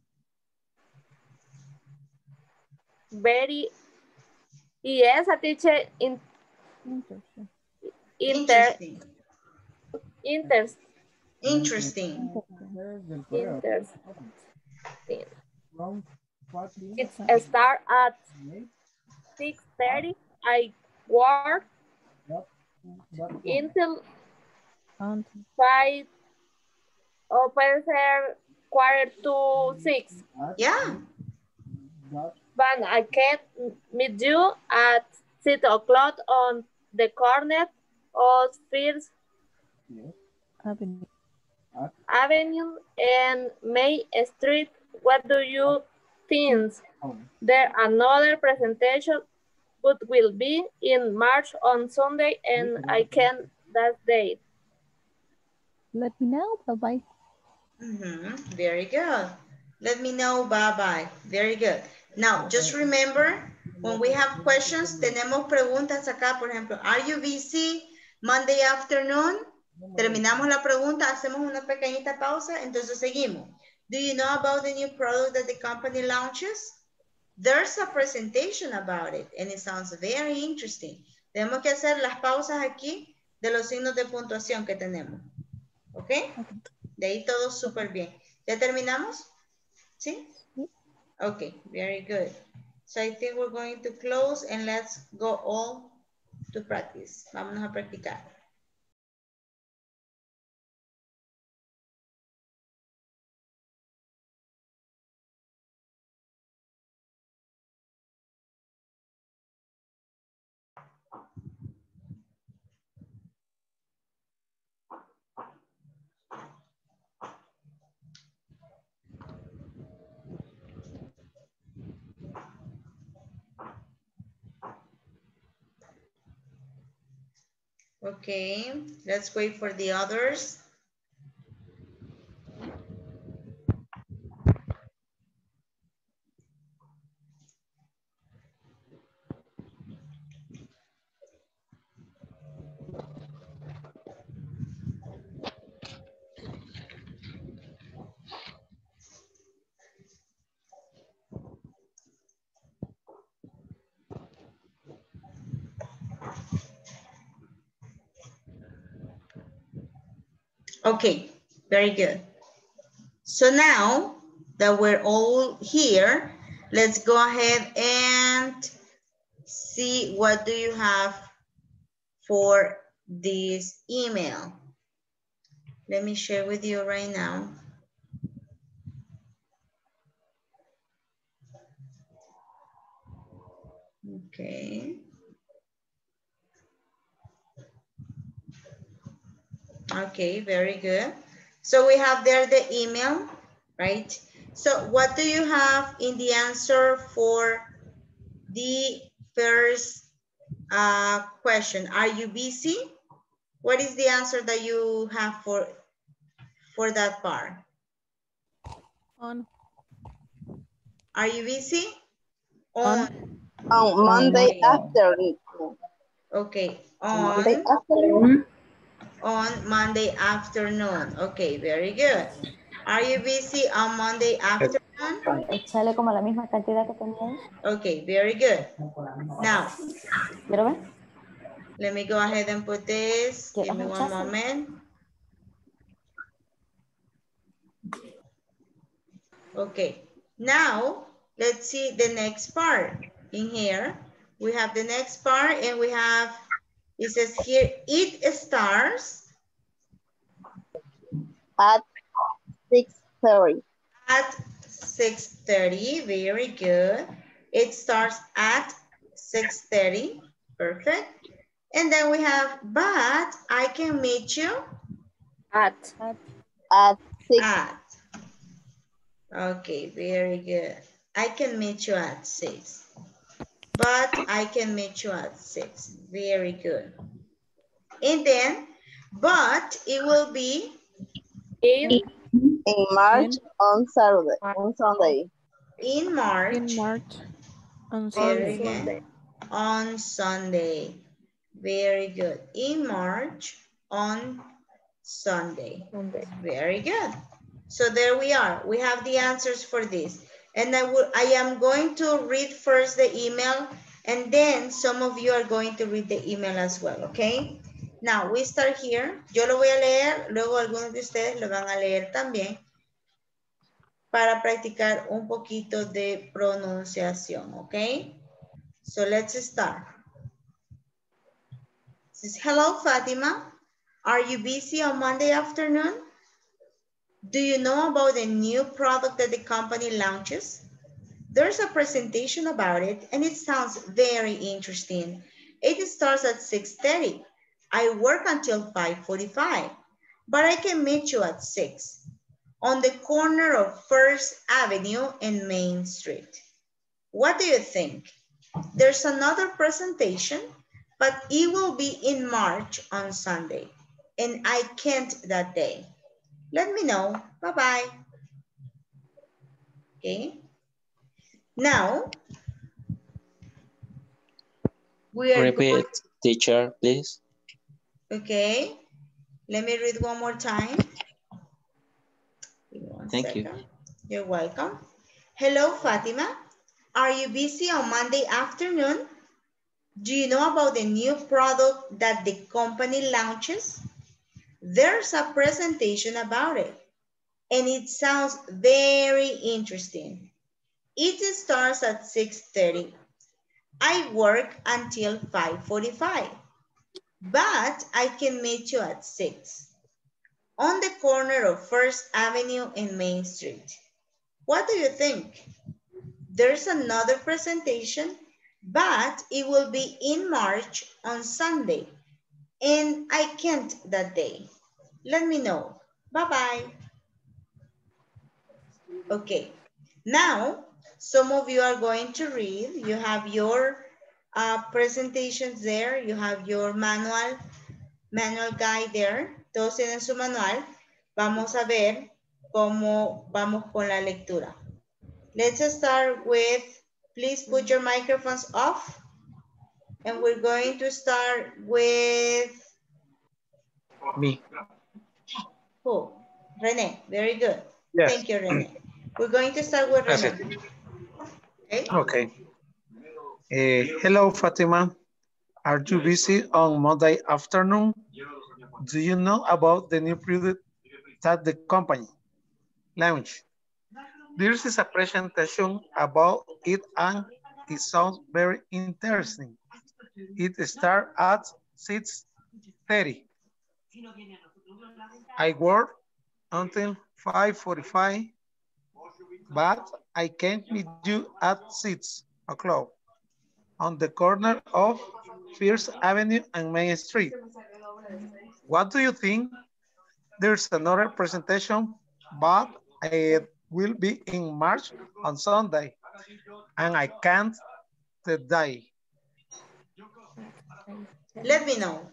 Very. Y esa teacher in, Interesting. inter, Interesting. Interesting. Interesting. It start at six thirty. I work until five, o puede ser quarter to six. Yeah. But I can meet you at six o'clock on the corner of First Avenue. Avenue and May Street. What do you think? There another presentation but will be in March on Sunday and I can that date. Let me know. Bye-bye. Mm-hmm. Very good. Let me know. Bye-bye. Very good. Now, just remember, when we have questions, tenemos preguntas acá, por ejemplo, are you busy Monday afternoon? Terminamos la pregunta, hacemos una pequeñita pausa, entonces seguimos. Do you know about the new product that the company launches? There's a presentation about it, and it sounds very interesting. Tenemos que hacer las pausas aquí de los signos de puntuación que tenemos. ¿Ok? De ahí todo súper bien. ¿Ya terminamos? ¿Sí? Okay, very good. So I think we're going to close and let's go all to practice. Vámonos a practicar. Okay, let's wait for the others. Okay, very good. So now that we're all here, let's go ahead and see what do you have for this email. Let me share with you right now. Okay. Okay, very good. So we have there the email, right? So what do you have in the answer for the first uh, question? Are you busy? What is the answer that you have for, for that part? On. Are you busy? On, on Monday afternoon. Okay, on Monday afternoon. on Monday afternoon. Okay, very good. Are you busy on Monday afternoon? Echale como la misma cantidad que tenía ahí. Okay, very good. Now, ¿Quiero ver? let me go ahead and put this. Give me one Rechazo. moment. Okay, now let's see the next part. In here, we have the next part and we have, it says here, it starts At six thirty. at six thirty, very good. It starts at six thirty, perfect. And then we have, but I can meet you At. At six. at. Okay, very good. I can meet you at six. But I can meet you at six. Very good. And then, but it will be In. In March on Saturday. On Sunday. in March. In March on Very Sunday. good. On Sunday. Very good. In March on Sunday. Sunday. Very good. So there we are. We have the answers for this. And I will I am going to read first the email and then some of you are going to read the email as well, okay? Now we start here. Yo lo voy a leer, luego algunos de ustedes lo van a leer también para practicar un poquito de pronunciación, okay? So let's start. This is, hello, Fatima. Are you busy on Monday afternoon? Do you know about the new product that the company launches? There's a presentation about it and it sounds very interesting. It starts at six thirty. I work until five forty-five, but I can meet you at six on the corner of First Avenue and Main Street. What do you think? There's another presentation, but it will be in March on Sunday, and I can't that day. Let me know. Bye-bye. Okay. Now, we are Repeat, going, teacher, please. okay. Let me read one more time. Give me one Thank second. you. You're welcome. Hello, Fatima. Are you busy on Monday afternoon? Do you know about the new product that the company launches? There's a presentation about it, and it sounds very interesting. It starts at six thirty. I work until five forty-five, but I can meet you at six on the corner of First Avenue and Main Street. What do you think? There's another presentation, but it will be in March on Sunday, and I can't that day. Let me know. Bye-bye. Okay, now some of you are going to read. You have your uh, presentations there. You have your manual, manual guide there. Todos tienen su manual. Vamos a ver cómo vamos con la lectura. Let's start with, please put your microphones off. And we're going to start with Me. who? Rene, very good. Yes. Thank you, Rene. We're going to start with That's Rene. it. Okay. Okay. Uh, hello, Fatima. Are you busy on Monday afternoon? Do you know about the new product that the company launched? This is a presentation about it and it sounds very interesting. It starts at six thirty. I work until five forty-five, but I can't meet you at six o'clock on the corner of First Avenue and Main Street. What do you think? There's another presentation, but it will be in March on Sunday, and I can't today. Let me know.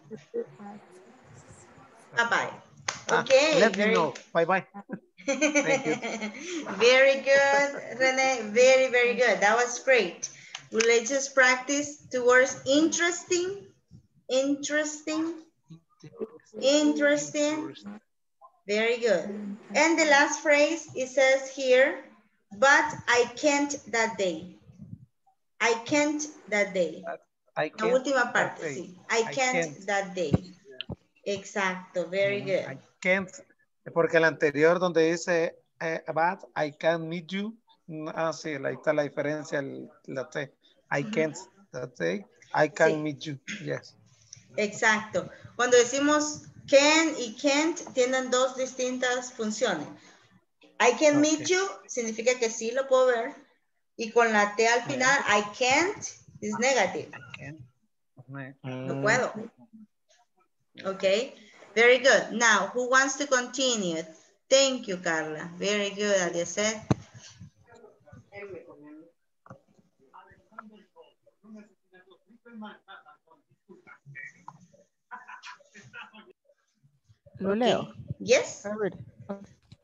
Bye-bye. Okay. Uh, let very... me know. Bye-bye. Thank you. Very good, Rene. Very, very good. That was great. Well, let's just practice towards interesting. Interesting. Interesting. Very good. And the last phrase, it says here, but I can't that day. I can't that day. I La can't última that parte, day. sí. I I can't, can't. that day. Exacto, very good. I can't, porque el anterior donde dice, eh, but I can't meet you. mm, Ah, sí, ahí está la diferencia, el- la T. I can't that day. I can Sí. meet you. Yes. Exacto. Cuando decimos can y can't, tienen dos distintas funciones. I can meet Okay. you significa que sí lo puedo ver. Y con la T al final, I can't is negative. No Mm, puedo. Okay. Very good. Now, who wants to continue? Thank you, Carla. Very good, Adiaset. Lo Okay. leo. Yes. I read. Okay.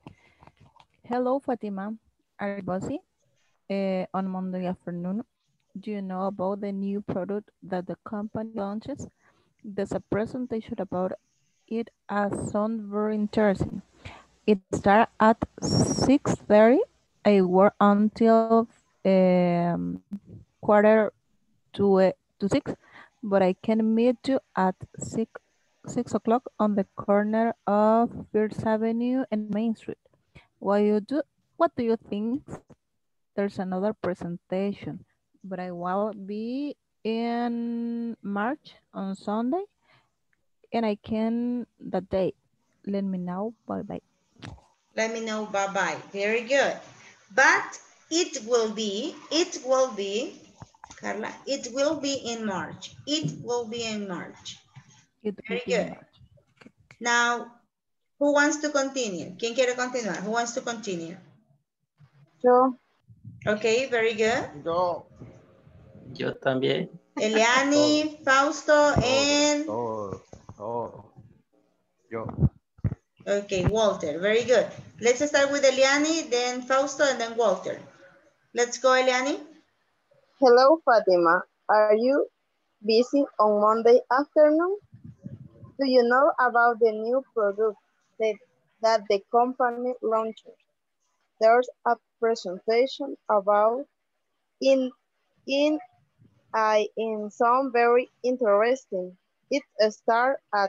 Hello, Fatima. Are you busy? Uh, on Monday afternoon, do you know about the new product that the company launches? There's a presentation about it as sounds very interesting. It starts at six thirty. I work until um, quarter to, uh, to six, but I can meet you at six, six o'clock on the corner of First Avenue and Main Street. What you do? What do you think? There's another presentation, but I will be in March on Sunday, and I can that day. Let me know. Bye bye. Let me know. Bye-bye. Very good. But it will be, it will be, Carla, it will be in March. It will be in March. It Very will be in good. March. Now, who wants to continue? ¿Quién quiere continuar? Who wants to continue? Yo. Okay, very good. Yo. Yo también. Eliani, Fausto, and... Todo, todo. Yo. Okay, Walter, very good. Let's start with Eliani, then Fausto, and then Walter. Let's go, Eliani. Hello, Fatima. Are you busy on Monday afternoon? Do you know about the new product that, that the company launched? There's a presentation about in in I in some very interesting. It starts at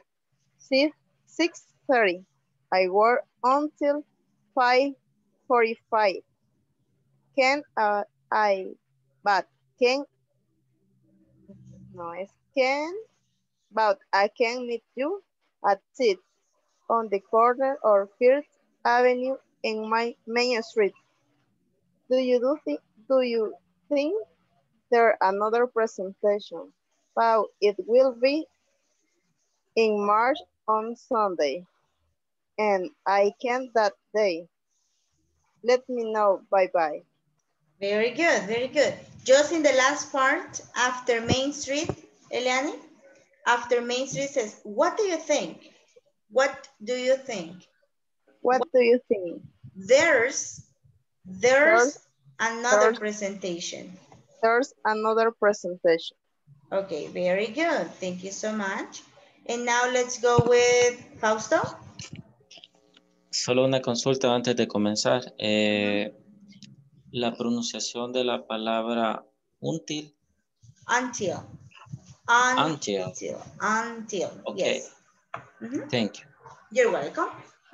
six thirty. I work until five forty-five. Can uh, I but can no es can but I can meet you at six on the corner of First Avenue in my Main Street. Do you do think do you think there another presentation? Wow, it will be in March on Sunday, and I can't that day. Let me know. Bye bye. Very good, very good. Just in the last part, after Main Street, Eliani, after Main Street says, what do you think? What do you think? What do you think? There's, there's, There's another there's, presentation. There's another presentation. Okay, very good. Thank you so much. And now let's go with Fausto. Solo una consulta antes de comenzar. Eh, la pronunciación de la palabra until. Until. Until. Until. Until. Okay. Yes. Mm-hmm. Thank you. You're welcome.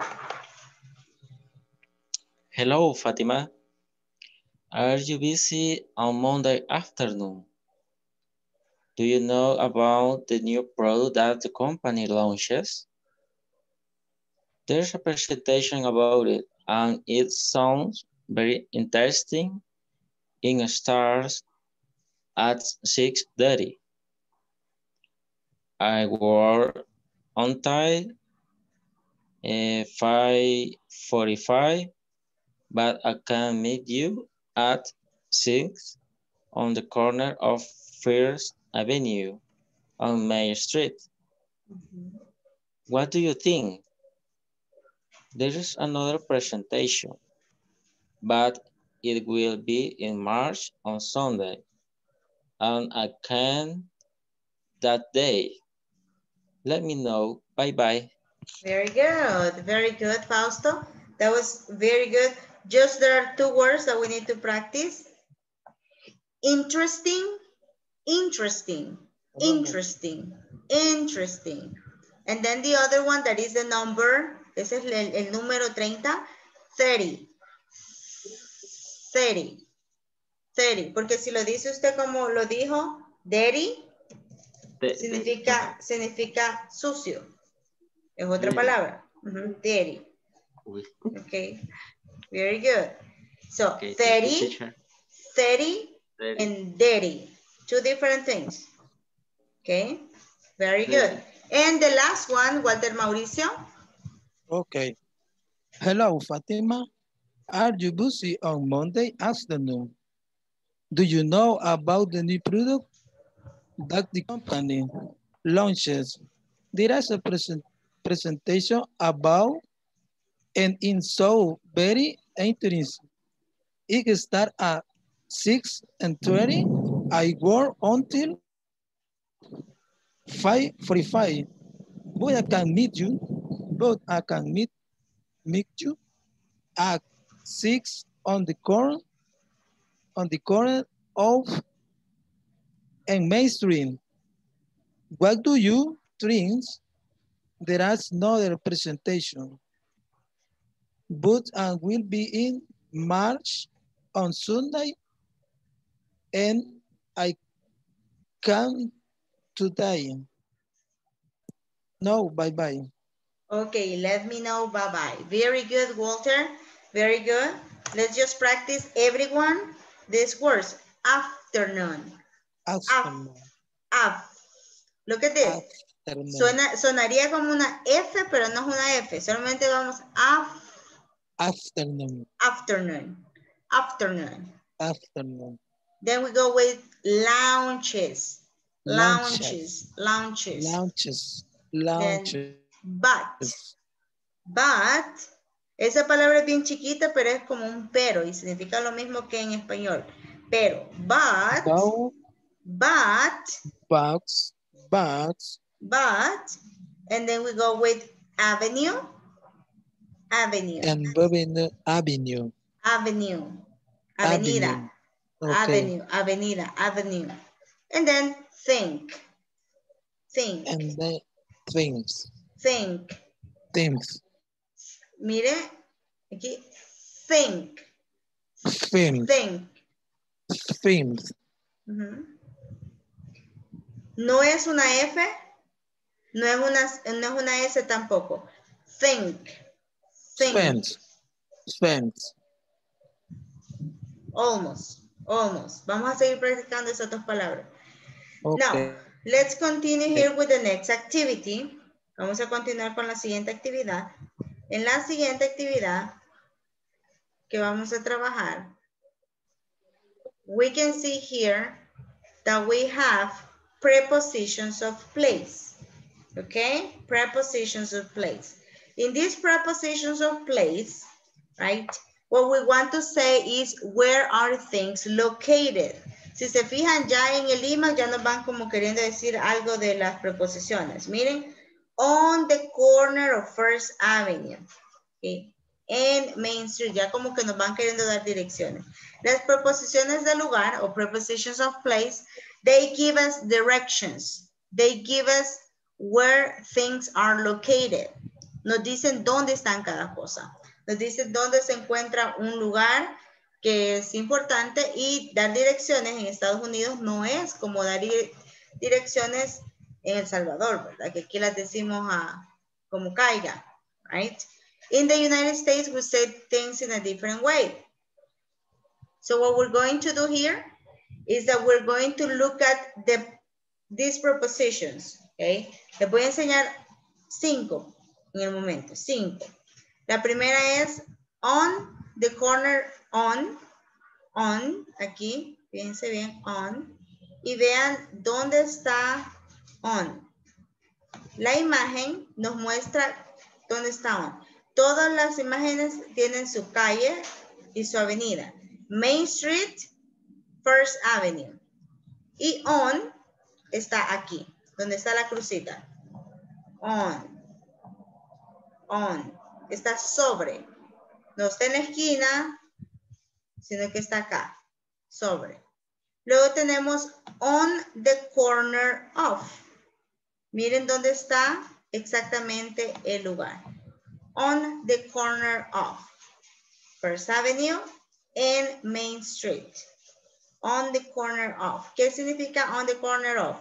Hello, Fatima. Are you busy on Monday afternoon? Do you know about the new product that the company launches? There's a presentation about it, and it sounds very interesting. It starts at six thirty. I work on time uh, five forty-five, but I can meet you at six on the corner of First Avenue on Main Street. Mm-hmm. What do you think? There is another presentation, but it will be in March on Sunday, and I can that day. Let me know. Bye-bye. Very good. Very good, Fausto. That was very good. Just there are two words that we need to practice. Interesting, interesting, interesting, interesting. And then the other one that is the number, ese es el, el número treinta, thirty. thirty. thirty. Porque si lo dice usted como lo dijo, dirty, significa, significa sucio. Es otra Dirty. palabra. Uh-huh. Dirty. Okay. Very good. So, Okay, thirty, thirty, thirty. and dirty. Two different things. Okay. Very good. And the last one, Walter Mauricio. Okay. Hello, Fatima. Are you busy on Monday afternoon? Do you know about the new product that the company launches? There is a present, presentation about and it's so very interesting. It starts at six and twenty. I work until five forty-five. But I can meet you, but I can meet, meet you at six on the corner, on the corner of and Main Street. What do you think? There is another presentation, but I will be in March on Sunday, and I can today. No, bye-bye. Okay, let me know, bye-bye. Very good, Walter. Very good. Let's just practice, everyone, these words. Afternoon. Afternoon. Af. Look at this. Afternoon. Suena, sonaría como una F, pero no es una F. Solamente vamos a afternoon. Afternoon. Afternoon. Afternoon. Then we go with lounges. Lounges. Lounges. Lounges. Lounges. Then, but. But. Esa palabra es bien chiquita, pero es como un pero y significa lo mismo que en español. Pero, but. No. But. But. But. But. And then we go with avenue. Avenue. And avenue. Avenue. Avenue. Avenida. Avenue. Okay. Avenue. Avenida. Avenue. And then think. Think. And then things. Think. Things. Mire, aquí. Think. Things. Think. Things. Uh-huh. No es una F, no es una, no es una S tampoco. Think. Think. Fence. Fence. Almost. Almost. Vamos a seguir practicando esas dos palabras. Okay. Now, let's continue here with the next activity. Vamos a continuar con la siguiente actividad. En la siguiente actividad que vamos a trabajar, we can see here that we have prepositions of place. Okay? Prepositions of place. In these prepositions of place, right? What we want to say is where are things located. Si se fijan ya en el IMAX ya nos van como queriendo decir algo de las preposiciones. Miren, on the corner of First Avenue. Okay. En Main Street, ya como que nos van queriendo dar direcciones. Las preposiciones de lugar o prepositions of place, they give us directions. They give us where things are located. Nos dicen dónde están cada cosa. Nos dicen dónde se encuentra un lugar que es importante y dar direcciones en Estados Unidos no es como dar direcciones en El Salvador, ¿verdad? Que aquí las decimos a, como caiga, right? In the United States, we say things in a different way. So what we're going to do here is that we're going to look at the, these prepositions, okay? Les voy a enseñar cinco en el momento, cinco. La primera es on the corner, on, on, aquí, fíjense bien, on, y vean dónde está on. La imagen nos muestra dónde está on. Todas las imágenes tienen su calle y su avenida. Main Street, First Avenue. Y on está aquí, donde está la crucita. On. on. Está sobre. No está en la esquina, sino que está acá. Sobre. Luego tenemos on the corner of. Miren dónde está exactamente el lugar. On the corner of First Avenue and Main Street. On the corner of. ¿Qué significa on the corner of?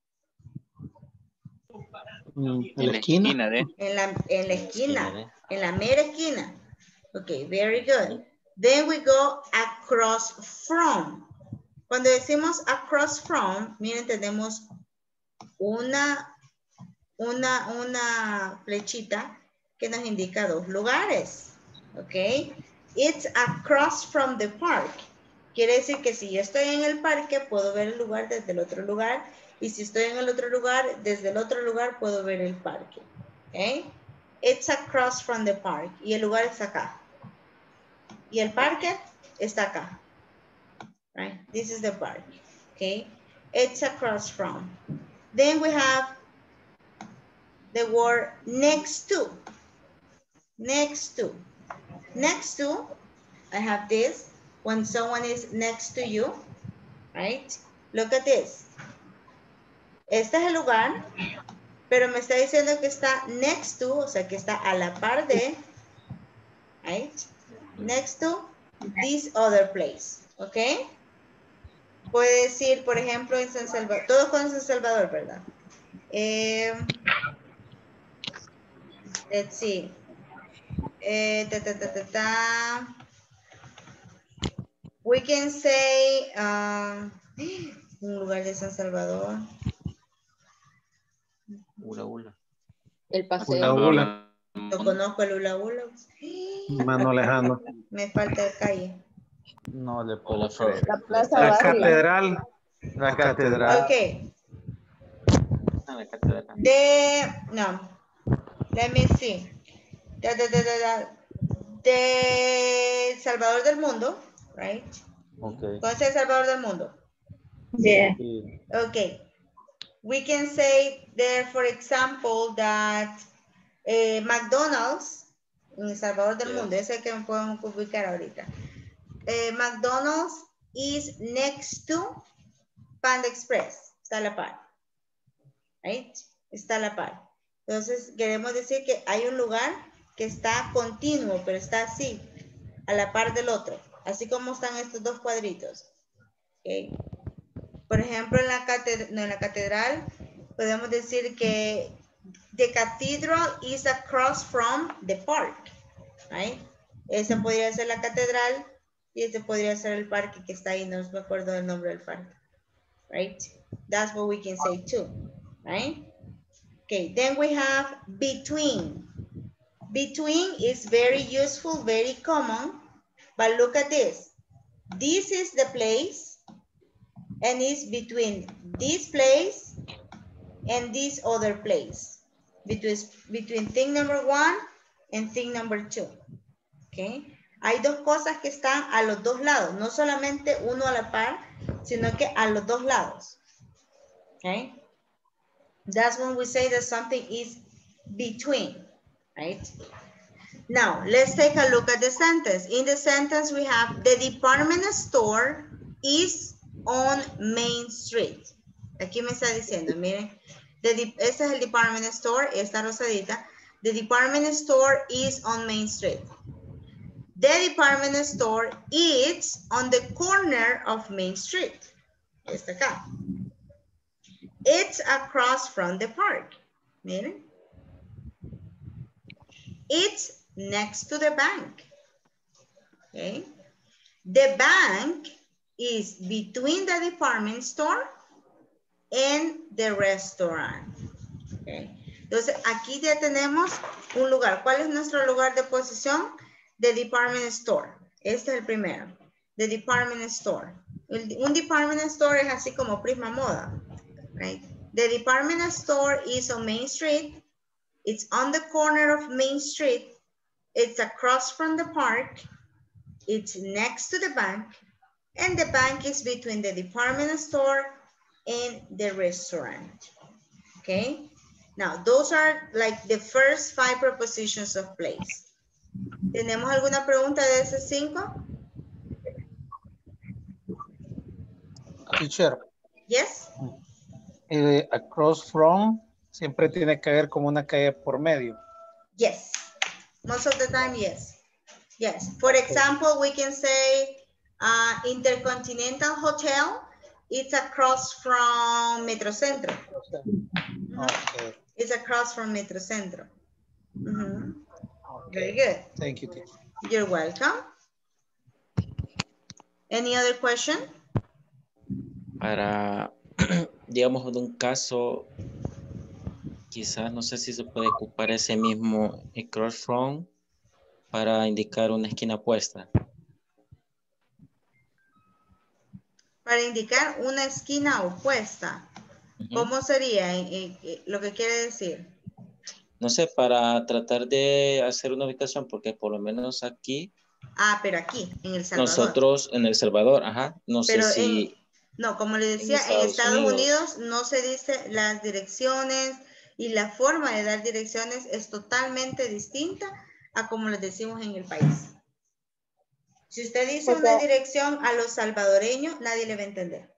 En la esquina. ¿eh? En la, en la esquina. En la mera esquina. Okay, very good. Then we go across from. Cuando decimos across from, miren, tenemos una, una, una flechita que nos indica dos lugares. Ok. It's across from the park. Quiere decir que si yo estoy en el parque, puedo ver el lugar desde el otro lugar. Y si estoy en el otro lugar, desde el otro lugar, puedo ver el parque. Ok. It's across from the park. Y el lugar está acá. Y el parque está acá. Right? This is the park. Okay. It's across from. Then we have the word next to. Next to. Next to, I have this. When someone is next to you, right? Look at this. Este es el lugar, pero me está diciendo que está next to, o sea, que está a la par de, right? Next to this other place, ¿ok? Puede decir, por ejemplo, en San Salvador, todos conocen San Salvador, ¿verdad? Eh, let's see. Eh, ta, ta, ta, ta, ta. We can say, um, un lugar de San Salvador. Ula Ula. El paseo. Ula Ula. No conozco el Ula Ula. Mano lejano. Me falta de calle. No le puedo creer. La Plaza La Barrio. catedral. La catedral. Ok. Ah, la catedral. De, no. Let me see. Da, da, da, da, da. De Salvador del Mundo, right? Okay. ¿Conoce El Salvador del Mundo? Yeah. Sí. Okay. We can say there, for example, that eh, McDonald's en El Salvador del Yeah. Mundo, ese que me podemos ubicar ahorita. Eh, McDonald's is next to Panda Express. Está a la par. Right? Está a la par. Entonces, queremos decir que hay un lugar que está continuo, pero está así, a la par del otro. Así como están estos dos cuadritos. Okay. Por ejemplo, en la, catedral, no, en la catedral, podemos decir que the cathedral is across from the park. Right? Esa podría ser la catedral y este podría ser el parque que está ahí. No me acuerdo del nombre del parque. Right? That's what we can say too. Right? Okay, then we have between. Between is very useful, very common, but look at this. This is the place, and it's between this place and this other place. Between, between thing number one and thing number two. Okay. Hay dos cosas que están a los dos lados, no solamente uno a la par, sino que a los dos lados. Okay. That's when we say that something is between, right? Now, let's take a look at the sentence. In the sentence, we have the department store is on Main Street. Aquí me está diciendo, miren, the, este es el department store, esta rosadita. The department store is on Main Street. The department store is on the corner of Main Street. Está acá. It's across from the park. Miren. It's next to the bank. Okay. The bank is between the department store and the restaurant. Okay. Entonces, aquí ya tenemos un lugar. ¿Cuál es nuestro lugar de posición? The department store. Este es el primero. The department store. Un department store es así como Prisma Moda. Right? The department store is on Main Street. It's on the corner of Main Street. It's across from the park. It's next to the bank. And the bank is between the department store and the restaurant. Okay? Now, those are like the first five prepositions of place. ¿Tenemos alguna pregunta de esas cinco? Teacher. Yes. Eh, across from siempre tiene que haber como una calle por medio. Yes. Most of the time, yes. Yes. For example, we can say uh, Intercontinental Hotel. It's across from Metrocentro. Okay. It's across from Metrocentro. Mm-hmm. Okay. Very good. Thank you, teacher. You're welcome. Any other question? Para, digamos, en un caso, quizás no sé si se puede ocupar ese mismo across from para indicar una esquina opuesta. Para indicar una esquina opuesta. Uh-huh. ¿Cómo sería eh, eh, lo que quiere decir? No sé, para tratar de hacer una ubicación, porque por lo menos aquí. Ah, pero aquí, en El Salvador. Nosotros en El Salvador, ajá. No pero sé si. En, no, como le decía, en Estados, en Estados Unidos. Unidos no se dice las direcciones y la forma de dar direcciones es totalmente distinta a como les decimos en el país. Si usted dice okay. una dirección a los salvadoreños, nadie le va a entender.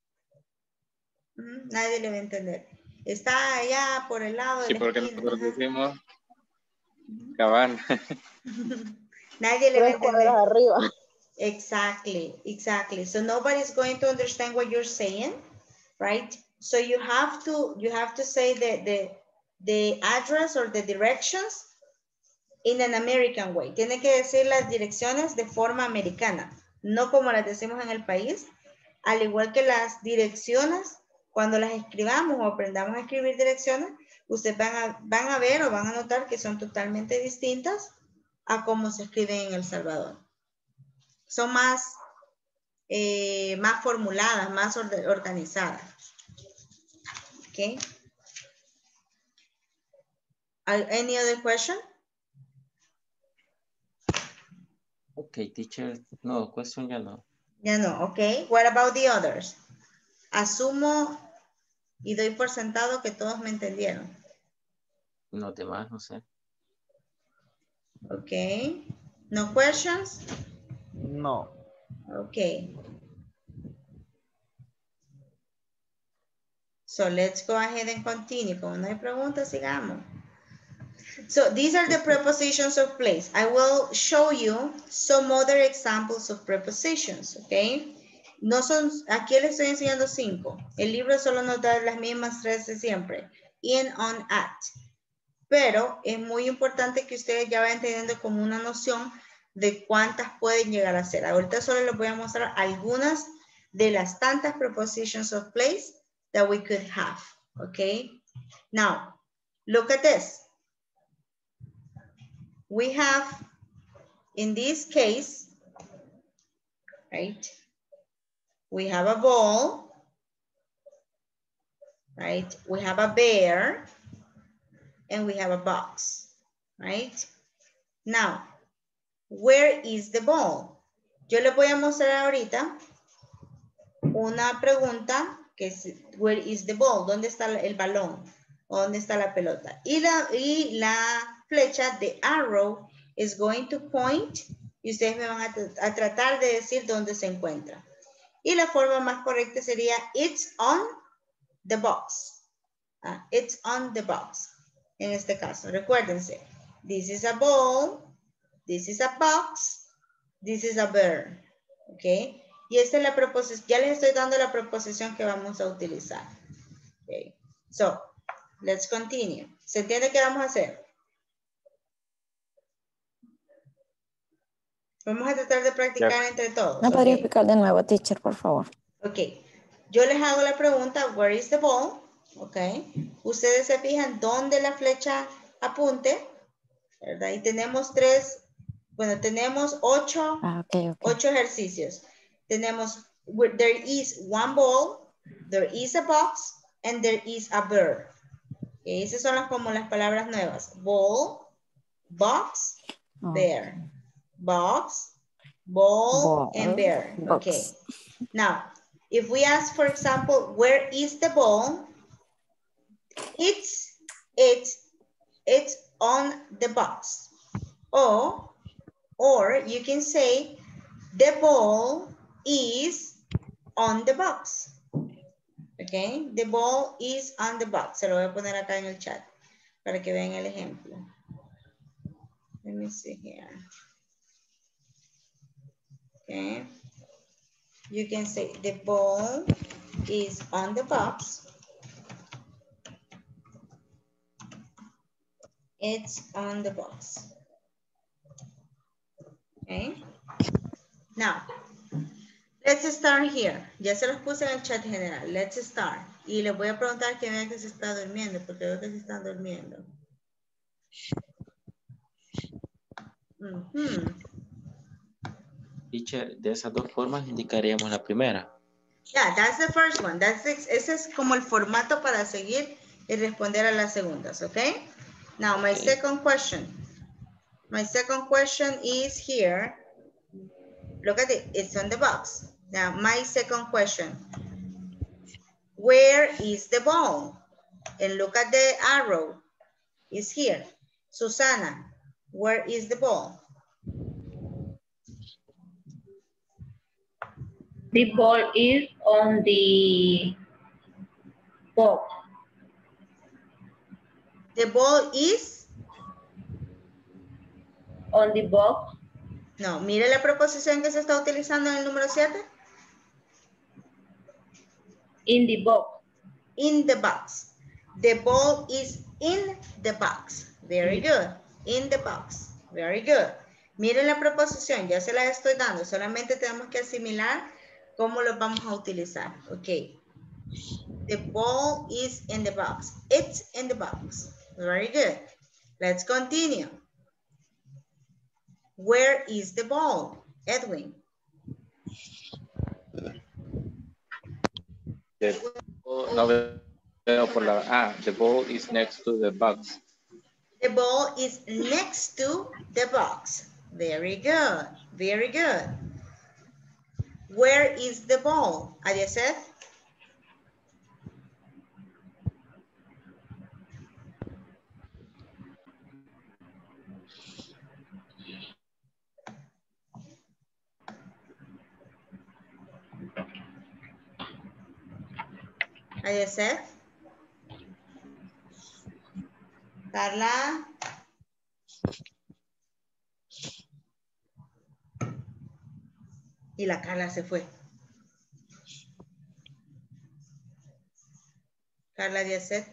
Mm, nadie le va a entender. Está allá por el lado de sí, la porque esquina. nosotros decimos cabal. Nadie le va a entender. Arriba. Exactly, exactly. So nobody's going to understand what you're saying, right? So you have to you have to say the the the address or the directions in an American way. Tiene que decir las direcciones de forma americana, no como las decimos en el país, al igual que las direcciones, cuando las escribamos o aprendamos a escribir direcciones, ustedes van a, van a ver o van a notar que son totalmente distintas a cómo se escriben en El Salvador. Son más, eh, más formuladas, más organizadas. Okay. Any other question? Okay, teacher. No, question ya no. Ya no, ok. What about the others? Asumo y doy por sentado que todos me entendieron. Los demás, no sé. Ok. No questions? No. Ok. So let's go ahead and continue. Como no hay preguntas, sigamos. So these are the prepositions of place. I will show you some other examples of prepositions, okay? No son, aquí les estoy enseñando cinco. El libro solo nos da las mismas tres de siempre. In, on, at. Pero es muy importante que ustedes ya vayan teniendo como una noción de cuántas pueden llegar a ser. Ahorita solo les voy a mostrar algunas de las tantas prepositions of place that we could have, okay? Now, look at this. We have, in this case, right? We have a ball, right? We have a bear, and we have a box, right? Now, where is the ball? Yo les voy a mostrar ahorita una pregunta que es, where is the ball? ¿Dónde está el balón? ¿O dónde está la pelota? Y la, y la flecha, the arrow, is going to point, y ustedes me van a, a tratar de decir dónde se encuentra. Y la forma más correcta sería, it's on the box. Uh, it's on the box. En este caso, recuérdense, this is a ball, this is a box, this is a bear. ¿Ok? Y esta es la proposición, ya les estoy dando la proposición que vamos a utilizar. ¿Ok? So, let's continue. ¿Se entiende qué vamos a hacer? Vamos a tratar de practicar yeah. entre todos. ¿No podría okay. explicar de nuevo, teacher, por favor? Ok. Yo les hago la pregunta, where is the ball? Ok. Ustedes se fijan dónde la flecha apunte, ¿verdad? Y tenemos tres, bueno, tenemos ocho, ah, okay, okay. ocho ejercicios. Tenemos, there is one ball, there is a box, and there is a bird. Okay. Esas son las, como las palabras nuevas. Ball, box, bear. Oh. Box, ball, ball, and bear. Box. Okay. Now, if we ask, for example, where is the ball? It's It's, it's on the box. Or, or you can say, the ball is on the box. Okay, the ball is on the box. Se lo voy a poner acá en el chat para que vean el ejemplo. Let me see here. Okay. You can say the ball is on the box. It's on the box. Okay. Now, let's start here. Ya se los puse en el chat general. Let's start. Y les voy a preguntar que vean que se está durmiendo, porque veo que se están durmiendo. Mm-hmm. Teacher, de esas dos formas indicaríamos la primera. Yeah, that's the first one. That's the, ese es como el formato para seguir y responder a las segundas, okay? Now, my Okay. second question. My second question is here. Look at it, it's on the box. Now, my second question. Where is the ball? And look at the arrow. It's here. Susana, where is the ball? The ball is on the box. The ball is? On the box. No, mire la preposición que se está utilizando en el número siete. In the box. In the box. The ball is in the box. Very good. In the box. Very good. Miren la preposición, ya se las estoy dando. Solamente tenemos que asimilar cómo los vamos a utilizar. Ok. The ball is in the box. It's in the box. Very good. Let's continue. Where is the ball? Edwin. The ball, no veo por la ah, the ball is next to the box. The ball is next to the box. Very good. Very good. Where is the ball? Adiaset? Adiaset? Carla? Y la Carla se fue. Carla Díazet.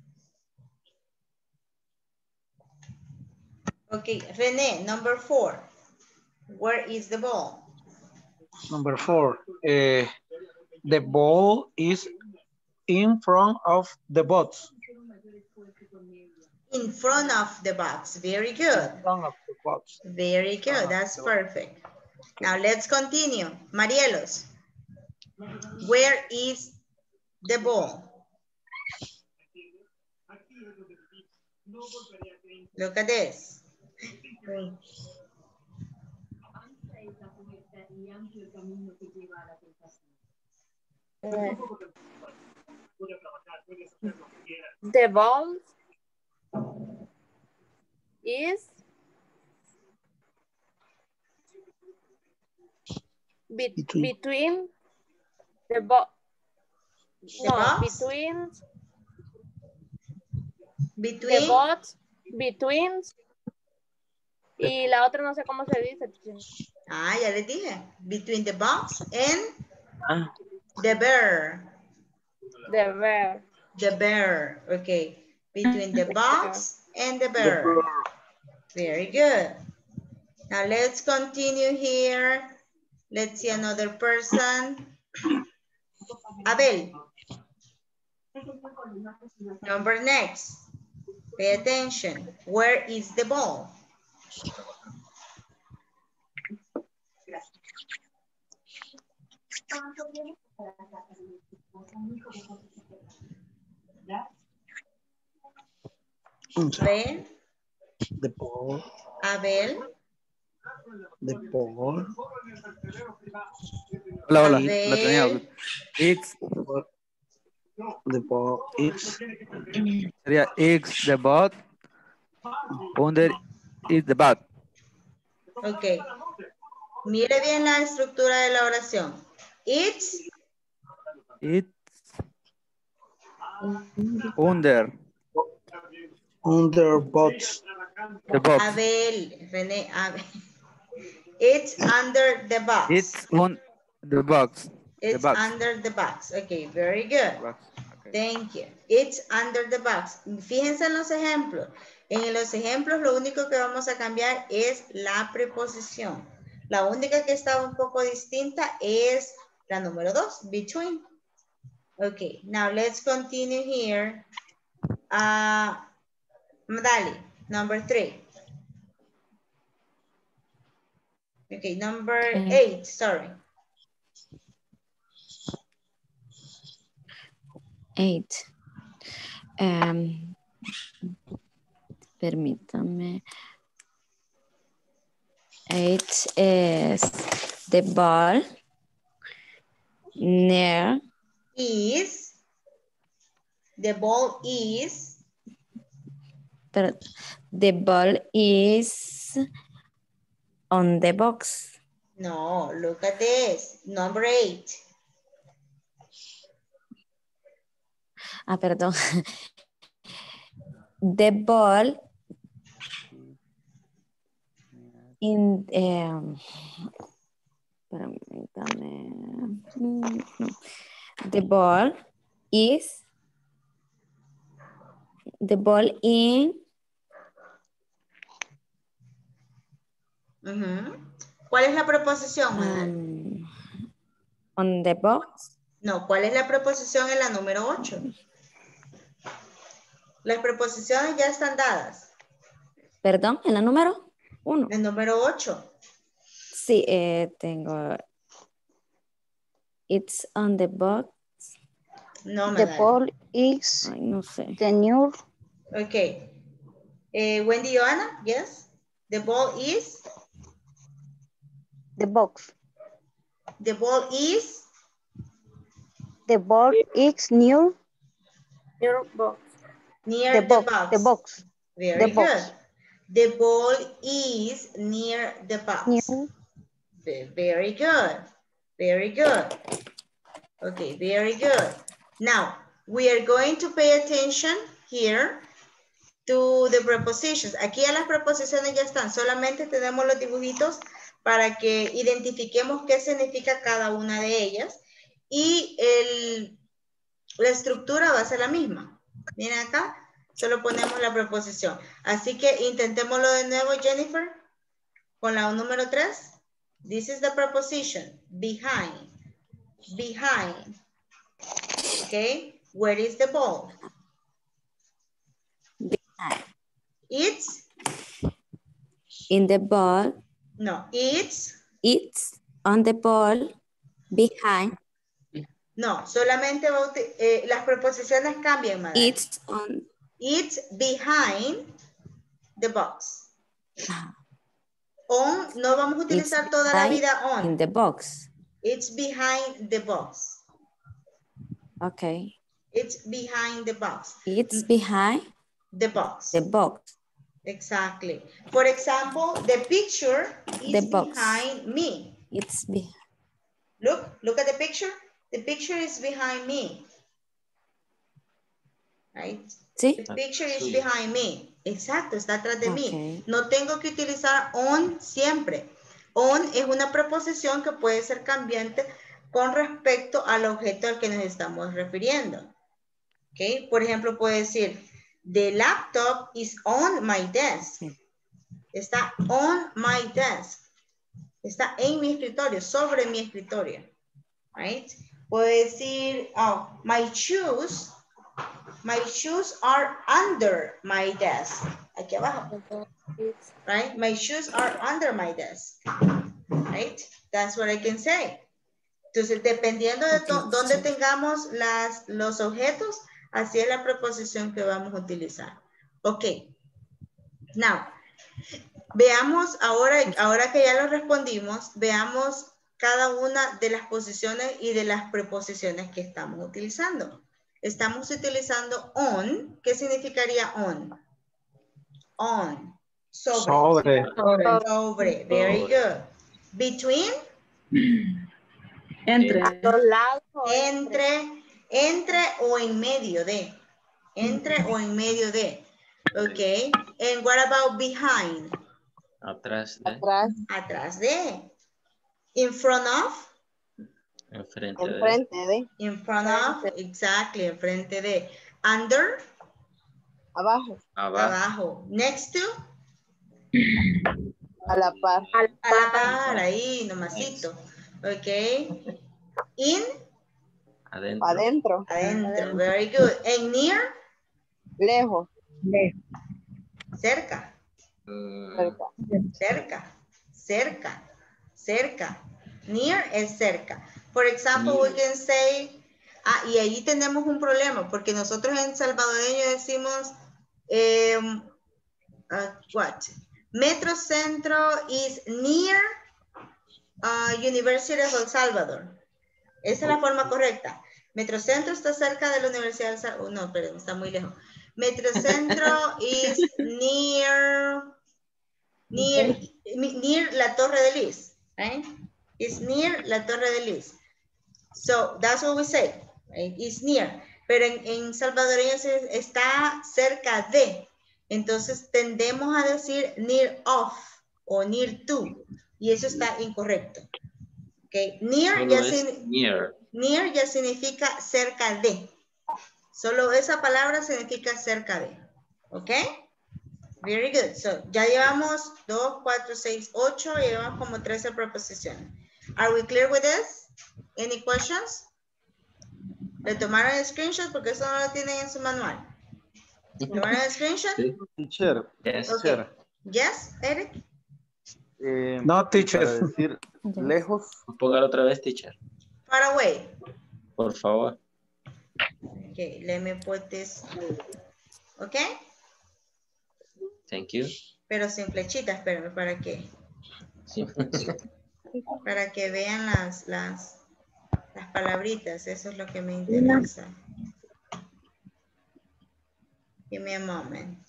Okay, René, number four. Where is the ball? Number four. Uh, the ball is in front of the box. In front of the box. Very good. In front of the box. Very good. That's perfect. Now let's continue. Marielos, where is the ball? Look at this. The ball is be between. between the box. No, box? between Between. The box, between. Y la otra no sé cómo se dice. Ah, ya les dije. Between the box and Ah. the bear. The bear. The bear. Okay. Between the box and the bear. The bear. Very good. Now let's continue here. Let's see another person. Abel. Number next. Pay attention. Where is the ball? Abel. The ball. Abel. The ball. Hola, hola. Abel. La tenía. It's The ball is. Sería is the ball. Under is the bat. Ok. Mire bien la estructura de la oración. It's. It's under. Under box. The box. Abel, René, Abel. It's under the box. It's on the box. It's the box. under the box. Okay, very good. Okay. Thank you. It's under the box. Fíjense en los ejemplos. En los ejemplos lo único que vamos a cambiar es la preposición. La única que está un poco distinta es la número dos, between. Okay, now let's continue here. Uh, Dali, number three. Okay, number Okay. eight, sorry. Eight. Um, permítame. Eight is the ball near. Is, the ball is. Pero the ball is on the box. No, look at this. Number eight. Ah, perdón. The ball in um, permítame. Mm, no. The ball is the ball in. Uh-huh. ¿Cuál es la preposición, Manuel? Um, on the box. No, ¿cuál es la preposición en la número ocho? Las preposiciones ya están dadas. Perdón, ¿en la número uno? El número ocho. Sí, eh, tengo. It's on the box. No, The Manuel. ball is Ay, no sé. the new. Okay. Eh, Wendy Joana, yes? The ball is? The box. The ball is? The ball is near Your box. Near the the box. box. The box. Very The good. box. The ball is near the box. Near. Ve- Very good. Very good. Okay, very good. Now, we are going to pay attention here to the prepositions. Aquí ya las preposiciones ya están. Solamente tenemos los dibujitos para que identifiquemos qué significa cada una de ellas. Y el, la estructura va a ser la misma. Miren acá, solo ponemos la preposición. Así que intentémoslo de nuevo, Jennifer, con la número tres. This is the preposition, behind, behind. Okay, where is the ball? Behind. It's, In the ball. no, it's, It's on the ball behind. no, solamente va a uti- eh, las preposiciones cambian, madre. It's on. It's behind the box. On, no vamos a utilizar It's toda la behind vida on. in the box. It's behind the box. Okay. It's behind the box. It's behind The box. the box. Exactly. For example, the picture is The box. behind me. It's behind. Look, look at the picture. The picture is behind me. Right? ¿Sí? The picture is behind me. Exacto, está atrás de mí. Okay. No tengo que utilizar on siempre. On es una preposición que puede ser cambiante con respecto al objeto al que nos estamos refiriendo. ¿Ok? Por ejemplo, puede decir, the laptop is on my desk. Está on my desk. Está en mi escritorio, sobre mi escritorio. Right? Puede decir, oh, my shoes, my shoes are under my desk. Aquí abajo. Right? My shoes are under my desk. Right? That's what I can say. Entonces, dependiendo de Okay, dónde sí. tengamos las, los objetos, así es la preposición que vamos a utilizar. Ok. Now, veamos ahora, ahora que ya lo respondimos, veamos cada una de las posiciones y de las preposiciones que estamos utilizando. estamos utilizando on. ¿Qué significaría on? On. Sobre. Sobre. Sobre. Very good. Between. Entre. A los lados. o Entre. Entre o en medio de. Entre o en medio de. Ok. And what about behind? Atrás de. Atrás. Atrás de. In front of. Enfrente de. Enfrente de. In front of. Exactly. Enfrente de. Under. Abajo. Abajo. Abajo. Next to. A la par. A la par. Ahí, nomasito. Ok. In. Adentro. Adentro. Adentro. Very good. And near. Lejos. Cerca. Cerca. Cerca. Cerca. Cerca. Near es cerca. For example, we can say, ah, y ahí tenemos un problema, porque nosotros en salvadoreño decimos, eh, uh, what? Metro Centro is near uh, University of El Salvador. Esa es la forma correcta. Metrocentro está cerca de la Universidad del Salvador. No, perdón, está muy lejos. Metrocentro is near, near, near la Torre de Lis. Right? It's near la Torre de Lis. So, that's what we say. Right? It's near. Pero en, en salvadoreño está cerca de. Entonces, tendemos a decir near of o near to. Y eso está incorrecto. Okay. Near, Solo ya es sin, near. near ya significa cerca de. Solo esa palabra significa cerca de. ¿Ok? Very good. So, ya llevamos dos, cuatro, seis, ocho. Llevamos como trece preposiciones. Are we clear with this? Any questions? ¿Le tomaron el screenshot? Porque eso no lo tienen en su manual. ¿Le tomaron el screenshot? Sí. Teacher. Yes. Okay. Teacher. Yes, Eric? Eh, No, teacher. Para decir lejos. Póngalo otra vez, teacher. Far away. Por favor. Okay, let me put this. Okay? Thank you. Pero sin flechitas, espérame, ¿para qué? Sí. Para que vean las, las, las palabritas, eso es lo que me interesa. Give me a moment.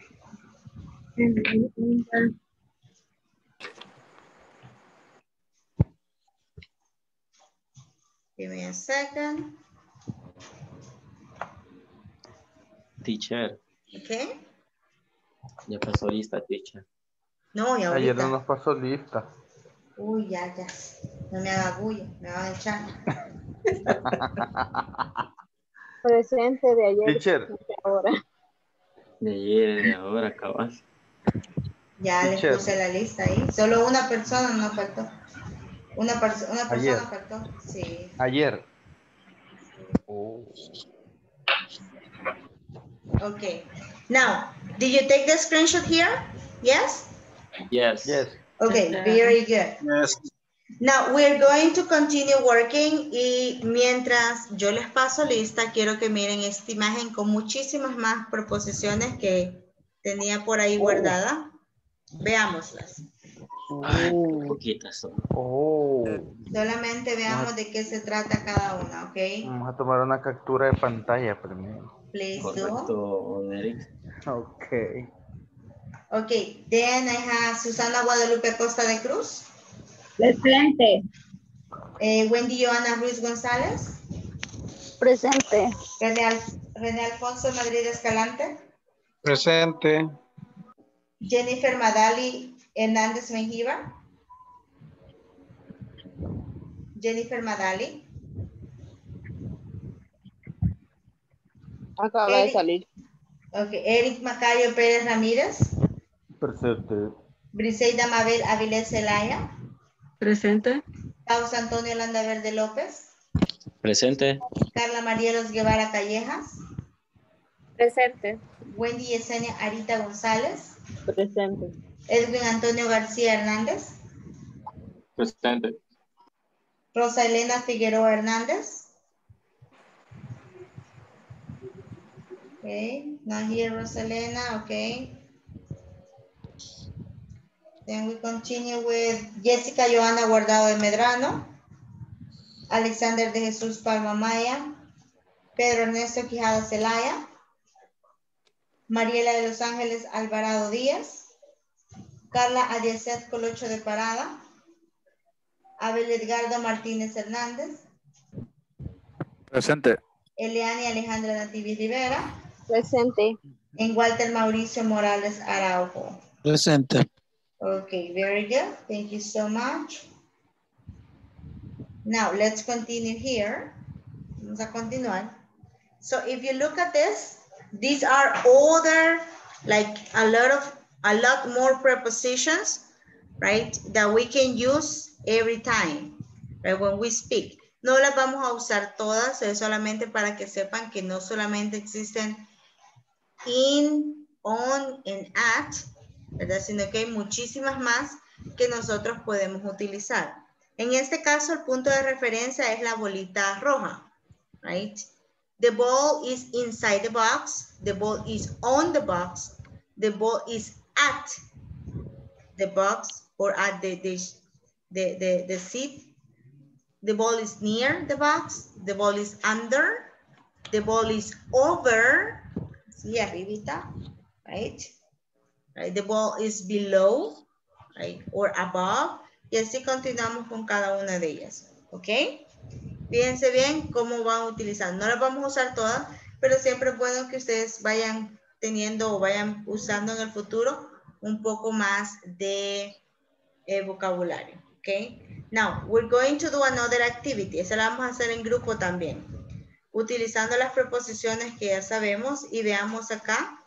Give me a second. Teacher. Okay. Ya pasó lista, teacher. No, y ahorita. Ayer no nos pasó lista. Uy, ya, ya. No me haga bulla, me va a echar. Presente de ayer. Teacher. De ahora. De ayer, de ahora, cabal. Ya Teacher. les puse la lista ahí. Solo una persona no faltó. Una, perso una persona Ayer. faltó. Sí. Ayer. Oh. Okay. Now, did you take the screenshot here? Yes? Yes. Yes. Okay, very good. Yes. Now, we're going to continue working y mientras yo les paso lista, quiero que miren esta imagen con muchísimas más proposiciones que tenía por ahí guardada. Veámoslas. Ay, poquitas son. Oh. Solamente veamos de qué se trata cada una, ¿ok? Vamos a tomar una captura de pantalla primero. Please do. Correcto, Eric. Okay. Okay, then I have Susana Guadalupe Costa de Cruz. Presente. Eh, Wendy Joana Ruiz González. Presente. René, Al René Alfonso Madrid Escalante. Presente. Jennifer Madali Hernández Mengíbar. Jennifer Madali. Acaba Eric, de salir. Okay, Eric Macayo Pérez Ramírez. Presente. Briseida Mabel Avilés Zelaya. Presente. Paus Antonio Landaverde López. Presente. Carla Marielos Guevara Callejas. Presente. Wendy Yesenia Arita González. Presente. Edwin Antonio García Hernández. Presente. Rosa Elena Figueroa Hernández. Okay, not here Rosa Elena, okay. Then we continue with Jessica Joana Guardado de Medrano. Alexander de Jesús Palma Maya. Pedro Ernesto Quijada Zelaya. Mariela de Los Ángeles Alvarado Díaz. Carla Adiacet Colocho de Parada. Abel Edgardo Martínez Hernández. Presente. Eliane Alejandra Nativi Rivera. Presente. And Walter Mauricio Morales Araujo. Presente. Okay, very good. Thank you so much. Now, let's continue here. Vamos a continuar. So if you look at this, these are other, like a lot of, a lot more prepositions, right? That we can use every time, right? When we speak. No las vamos a usar todas, es solamente para que sepan que no solamente existen in, on, and at, ¿verdad? Sino que hay muchísimas más que nosotros podemos utilizar. En este caso, el punto de referencia es la bolita roja, right? The ball is inside the box. The ball is on the box. The ball is at the box or at the, the, the, the, the seat. The ball is near the box. The ball is under. The ball is over. Sí, arribita, right? Right? The ball is below, right? Or above. Y así continuamos con cada una de ellas, ¿ok? Fíjense bien cómo van a utilizar. No las vamos a usar todas, pero siempre es bueno que ustedes vayan teniendo o vayan usando en el futuro un poco más de eh, vocabulario, ¿ok? Now, we're going to do another activity. Esa la vamos a hacer en grupo también. Utilizando las preposiciones que ya sabemos y veamos acá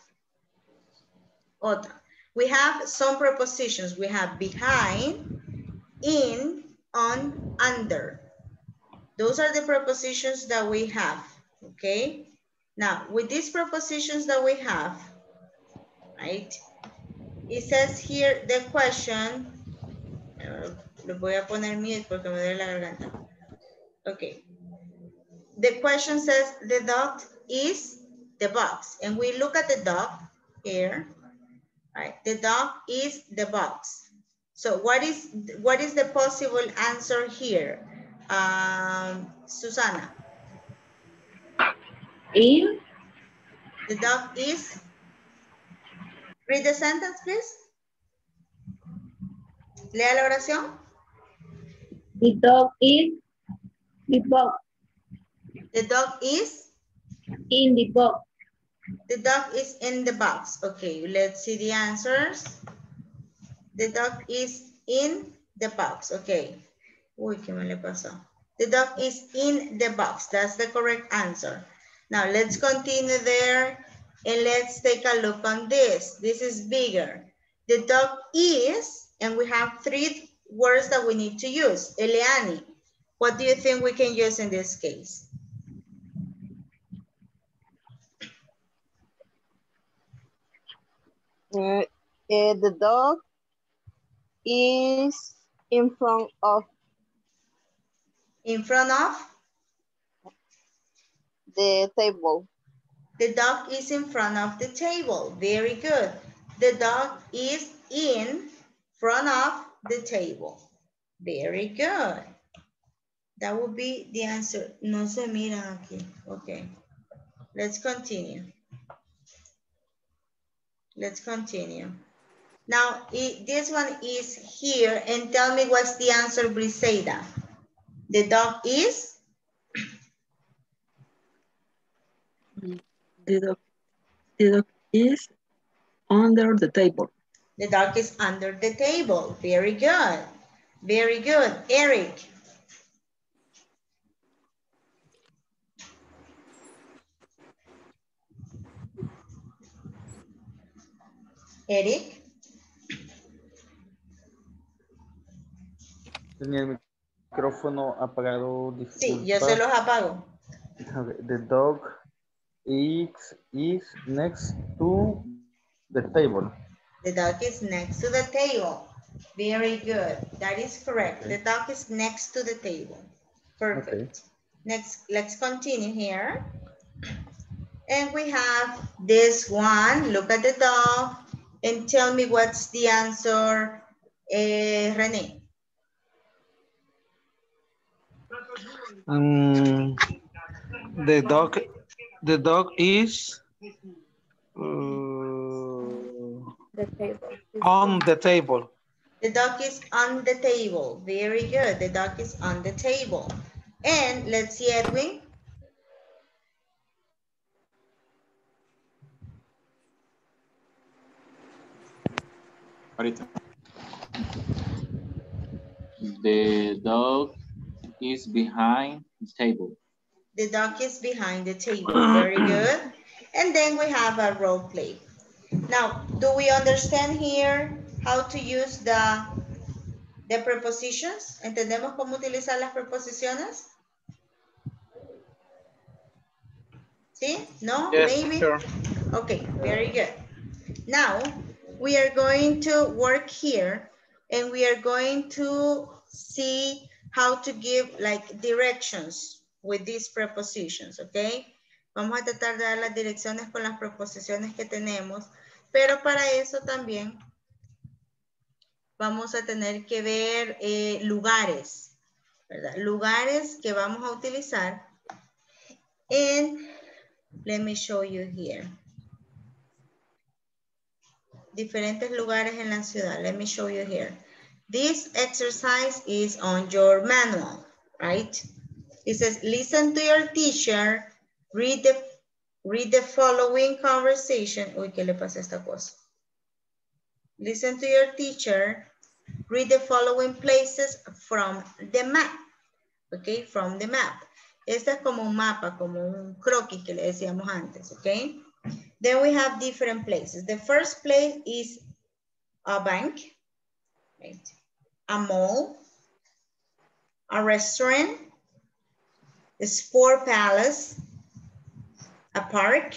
otra. We have some prepositions. We have behind, in, on, under. Those are the prepositions that we have, okay? Now, with these prepositions that we have, right? It says here the question, uh, lo voy a poner mute porque me duele la garganta. Okay. The question says the dog is the box. And we look at the dog here, right? The dog is the box. So what is, what is the possible answer here? Um, Susana. In. The dog is. Read the sentence, please. Lea la oración. The dog is the box. The dog is. In the box. The dog is in the box. Okay, let's see the answers. The dog is in the box. Okay. Uy, ¿qué me le pasó? The dog is in the box. That's the correct answer. Now let's continue there and let's take a look on this. This is bigger. The dog is, and we have three words that we need to use. Eliani, what do you think we can use in this case? Uh, uh, the dog is in front of. In front of? The table. The dog is in front of the table. Very good. The dog is in front of the table. Very good. That would be the answer. No se miran aquí. Okay. Let's continue. Let's continue. Now, it, this one is here. And tell me what's the answer, Briseida. The dog is? The dog, the dog is under the table. The dog is under the table. Very good. Very good. Eric. Eric. Tenía el micrófono apagado. Disculpa. Sí, yo se los apago. Okay. The dog is, is next to the table. The dog is next to the table. Very good. That is correct. Okay. The dog is next to the table. Perfect. Okay. Next, let's continue here. And we have this one. Look at the dog and tell me what's the answer, uh, Rene. Um, the dog The dog is uh, The table. on the table. The dog is on the table. Very good. The dog is on the table. And let's see, Edwin. Ahorita. The dog is behind the table. The dog is behind the table. Very good. And then we have a role play. Now, do we understand here how to use the, the prepositions? ¿Entendemos cómo utilizar las preposiciones? ¿Sí? ¿No? Yes, Maybe? sure. Okay, very good. Now, we are going to work here and we are going to see how to give like directions with these prepositions, okay? Vamos a tratar de dar las direcciones con las preposiciones que tenemos, pero para eso también vamos a tener que ver eh, lugares, ¿verdad? Lugares que vamos a utilizar. And let me show you here. Diferentes lugares en la ciudad. Let me show you here. This exercise is on your manual, right? It says, listen to your teacher, read the, read the following conversation. Uy, ¿qué le pasa a esta cosa? Listen to your teacher, read the following places from the map, okay? From the map. Este es como un mapa, como un croquis que le decíamos antes, okay? Then we have different places. The first place is a bank, right? A mall, a restaurant, a sport palace, a park,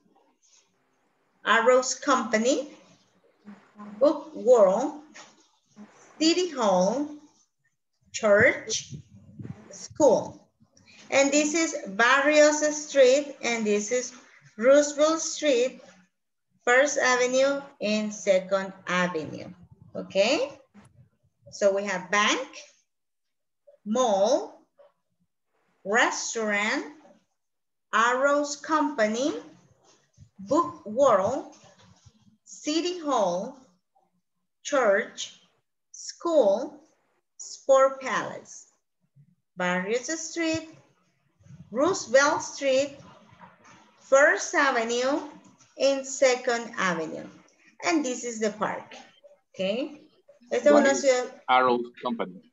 a rose company, book world, city hall, church, school. And this is Barrios Street, and this is Roosevelt Street, First Avenue, and Second Avenue. Okay? So we have bank, mall, restaurant, Arrows Company, Book World, City Hall, Church, School, Sport Palace, Barrios Street, Roosevelt Street, First Avenue, and Second Avenue. And this is the park, okay? Esta es What una is ciudad, Arrow Company?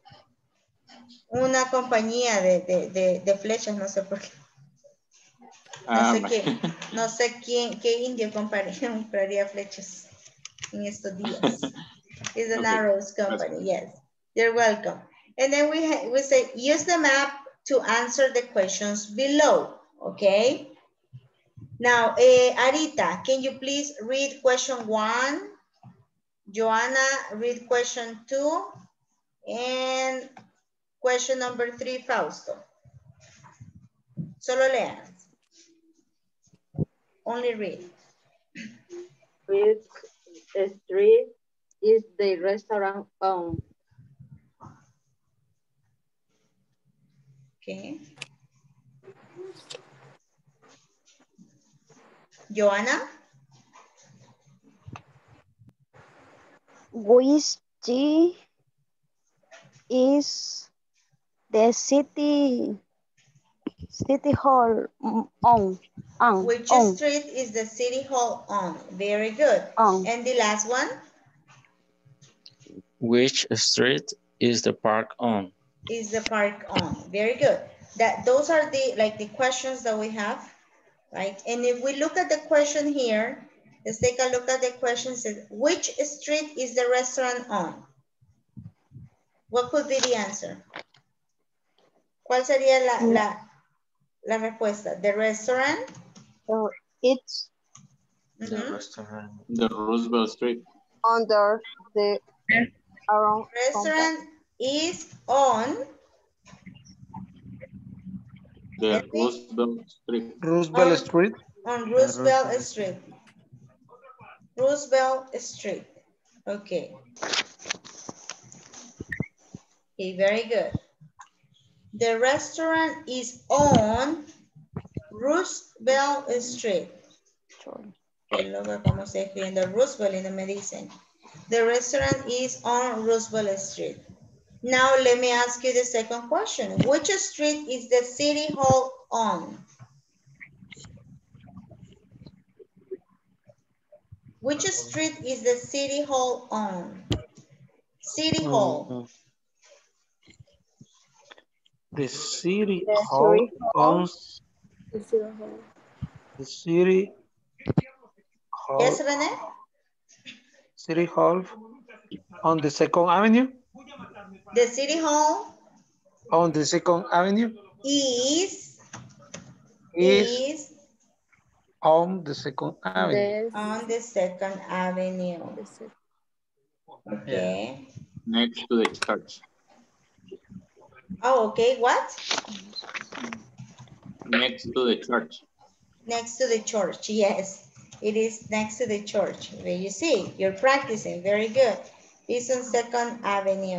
una compañía de, de, de, de flechas, no sé por qué. No Ah, sé qué, no sé quién, qué indio compraría, compraría flechas en estos días. It's an Okay. Arrows Company, yes. You're welcome. And then we, we say, use the map to answer the questions below, okay? Now, eh, Arita, can you please read question one? Joanna, read question two. And question number three, Fausto. Solo lean. Only read. Which street is the restaurant on? Okay. Joanna? Which G is the city city hall on? on Which on, street is the city hall on? Very good. on. And the last one? Which street is the park on? Is the park on? Very good. That those are the like the questions that we have, right? And if we look at the question here, let's take a look at the question. Says, which street is the restaurant on? What could be the answer? ¿Cuál sería la, la, la respuesta? The restaurant? So it's Mm-hmm. The restaurant. The Roosevelt Street. under the around Restaurant is on The Edwin? Roosevelt Street. Roosevelt On- Street. on Roosevelt Street. Roosevelt Street. Okay. Okay, very good. The restaurant is on Roosevelt Street. Que luego como se escribiendo Roosevelt y no me dicen. The restaurant is on Roosevelt Street. Now let me ask you the second question. Which street is the city hall on? Which street is the city hall on? City hall. Mm, The city The hall city hall. owns the city hall. Yes, Rene? City Hall on the Second Avenue. The city hall On the Second Avenue is is, is on the Second Avenue. on the Second Avenue. Okay. Next to the church. Oh, okay. What? Next to the church. Next to the church. Yes, it is next to the church. There you see, you're practicing. Very good. It's on Second Avenue.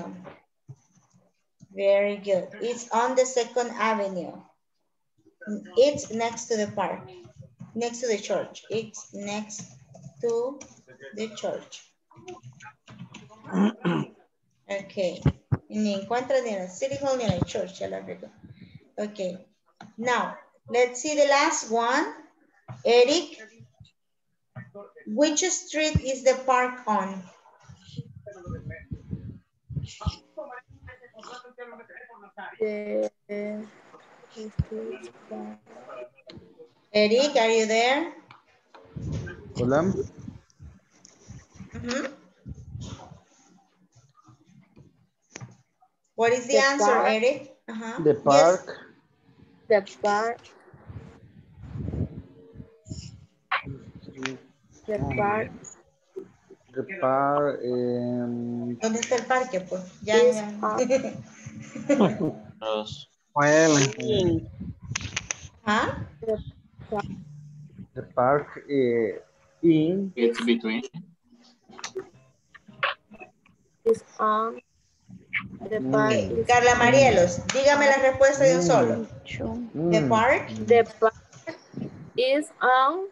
Very good. It's on the Second Avenue. It's next to the park. Next to the church. It's next to the church. Okay. Ni encuentra ni en el City Hall ni en el church. Ya lo arreglo. Okay. Now, let's see the last one. Eric, which street is the park on? The, Eric, are you there? Hola. Mm-hmm. What is the, The answer, park. Eric? Uh-huh. The park. the park. The park The park. Um, ¿Dónde está el parque? Pues ya, is ya. on Los- Well, ¿Ah? the park the park uh, in. It's between. is on. The park Okay. is Carla on. Marielos, dígame la respuesta de un solo. The Mm. park The park is on.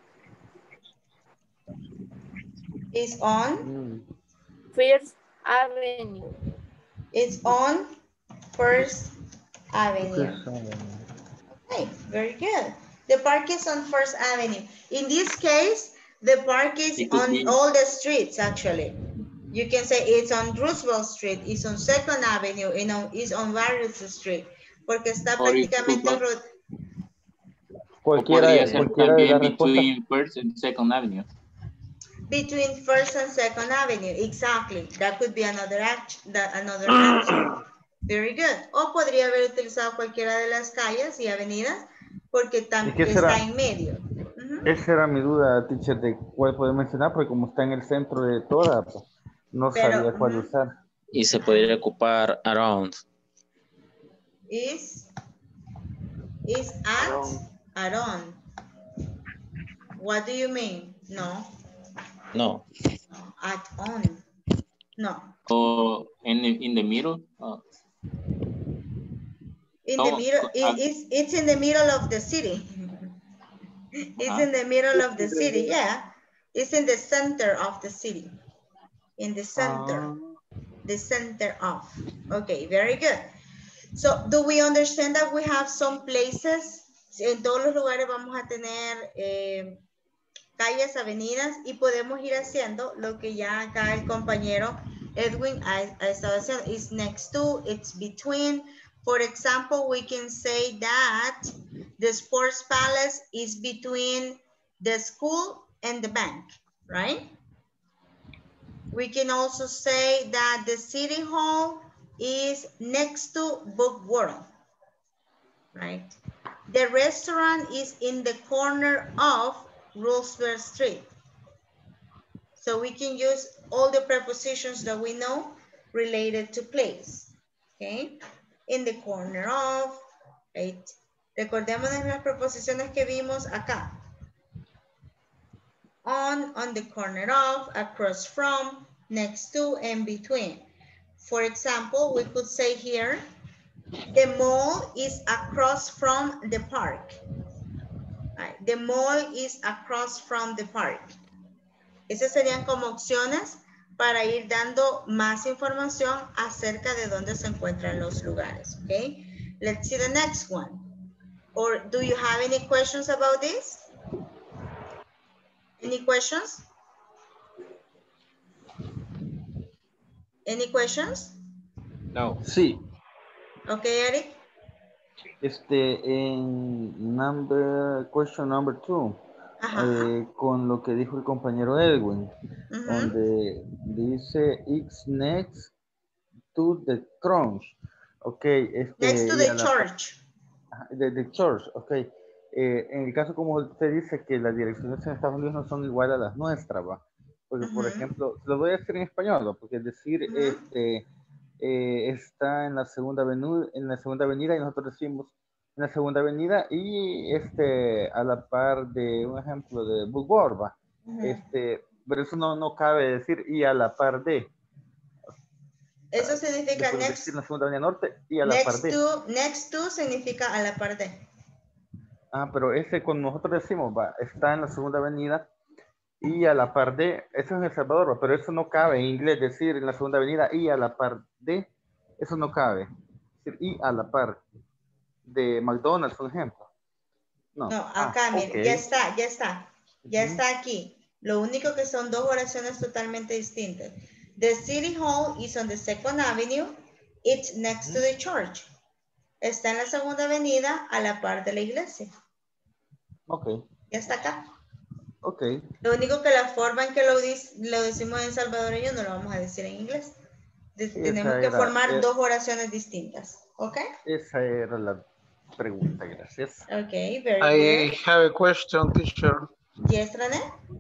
is on, Mm. First Avenue. is on First Avenue. First Avenue. Okay, very good. The park is on First Avenue. In this case, the park is It could on be. all the streets, actually. You can say it's on Roosevelt Street, it's on Second Avenue, you know, it's on various streets. Porque está Or it prácticamente could- ro- O Cualquiera, podría ser cualquiera de también las respuestas. between First and Second Avenue. between First and Second Avenue. Exactly. That could be another act, that, another answer. Very good. O podría haber utilizado cualquiera de las calles y avenidas porque ¿Y también qué será? está en medio. Ujú. Esa era mi duda, teacher, de cuál poder mencionar, porque como está en el centro de toda, pues, no Pero, sabía cuál ujú. usar. Y se podría ocupar around. Is, is at, around. What do you mean? No. No. No. At on. No. O in the, in the middle. Uh, In No, the middle, it, at- it's, it's in the middle of the city. It's Uh-huh. in the middle of the city, yeah. It's in the center of the city. In the center, the center of. Okay, very good. So, do we understand that we have some places? En todos los lugares vamos a tener eh, calles, avenidas y podemos ir haciendo lo que ya acá el compañero Edwin ha, ha estado haciendo. It's next to, it's between. For example, we can say that the sports palace is between the school and the bank, right? We can also say that the city hall is next to Book World, right? The restaurant is in the corner of Roosevelt Street. So we can use all the prepositions that we know related to place, okay? In the corner of, right? Recordémonos las preposiciones que vimos acá. On, on the corner of, across from, next to, and between. For example, we could say here, the mall is across from the park. the mall is across from the park. Esas serían como opciones para ir dando más información acerca de dónde se encuentran los lugares, okay? Let's see the next one. Or do you have any questions about this? Any questions? Any questions? No. Sí. Okay, Eric. Este, en number, question number two, eh, con lo que dijo el compañero Edwin, Uh-huh. donde dice it's next to the crunch. Ok, este. Next to y the a la- church. De, de church, ok. Eh, en el caso como usted dice que las direcciones en Estados Unidos no son igual a las nuestras, ¿va? Porque, por Ujú. ejemplo, lo voy a decir en español, ¿va? Porque es decir, Ujú. este, eh, está en la segunda avenida, en la segunda avenida y nosotros decimos en la segunda avenida y este, a la par de un ejemplo de Boulevard, ¿va? Ujú. Este, pero eso no, no cabe decir y a la par de. Eso significa Después next, decir la segunda avenida norte y a la par next de. to, next to significa a la par de. Ah, pero ese cuando nosotros decimos, va, está en la segunda avenida y a la par de, eso es en El Salvador, va, pero eso no cabe en inglés decir en la segunda avenida y a la par de, eso no cabe. Decir, y a la par de McDonald's, por ejemplo. No, No, ah, acá, mire, ok. ya está, ya está, ya Ujú. está aquí. Lo único que son dos oraciones totalmente distintas. The City Hall is on the Second Avenue. It's next to the church. Está en la segunda avenida a la par de la iglesia. Ok, Ya está acá. ok. Lo único que la forma en que lo, dis- lo decimos en salvadoreño no lo vamos a decir en inglés. De- Sí, tenemos esa que era, formar eh, dos oraciones distintas. ¿Ok? esa era la pregunta, gracias. Ok, very I good. have a question, teacher. Yes, René.